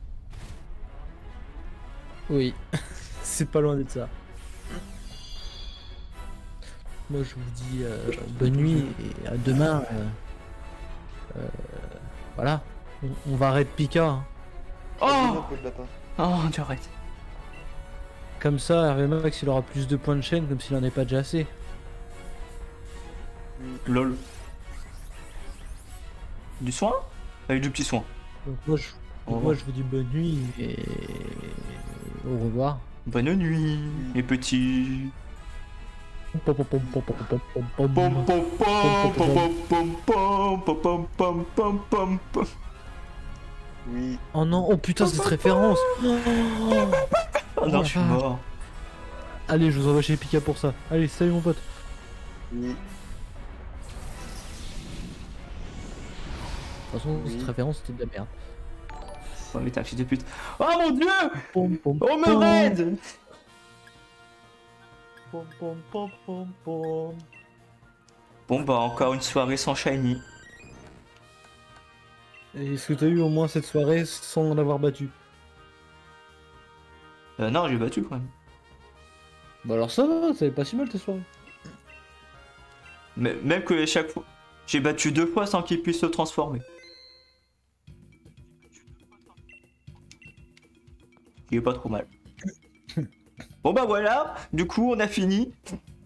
Oui, c'est pas loin d'être ça. Moi, je vous dis bonne nuit et à demain. Voilà, on va arrêter Pika. Hein.
Oh,
peu de lapin.
oh, j'arrête.
Comme ça, Hervé Max, il aura plus de points de chaîne, comme s'il en est pas déjà assez.
Lol. Du soin? Avec du petit soin.
Donc moi, je vous dis bonne nuit et au revoir.
Bonne nuit, mes petits. Pom pom pom pom pom pom pom pom pom pom.
Oui.
Oh non, oh putain, cette référence.
Oh non, je suis mort.
Allez, je vous envoie chez Pika pour ça. Allez, salut mon pote.
Oui.
De toute façon, cette référence, c'était de la merde.
Oh mais t'es un fils de pute. Oh mon dieu.
Pom, pom,
Oh me
pom.
raid.
Pom, pom, pom, pom, pom.
Bon bah encore une soirée sans shiny.
Et est-ce que t'as eu au moins cette soirée sans en avoir battu?
Non, j'ai battu quand même.
Bah alors ça va, ça pas si mal tes soirées.
Mais même que chaque fois, j'ai battu 2 fois sans qu'il puisse se transformer. Il est pas trop mal. Bon bah voilà, du coup on a fini.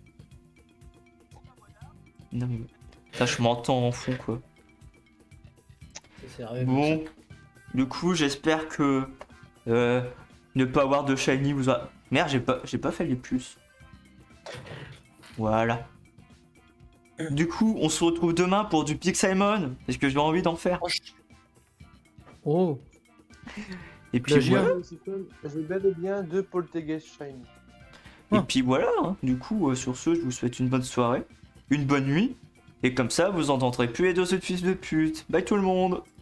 Non mais... Putain, je m'entends en fond quoi. Bon, du coup j'espère que ne pas avoir de shiny vous a... Merde, j'ai pas fait les plus. Voilà. Du coup, on se retrouve demain pour du Pixelmon, parce que j'ai envie d'en faire.
Oh,
Et puis
plagiat.
voilà.
J'ai bel et bien 2 Poltergeist Shiny.
Et puis voilà, hein. Du coup, sur ce, je vous souhaite une bonne soirée, une bonne nuit, et comme ça, vous entendrez plus les deux autres fils de pute. Bye tout le monde.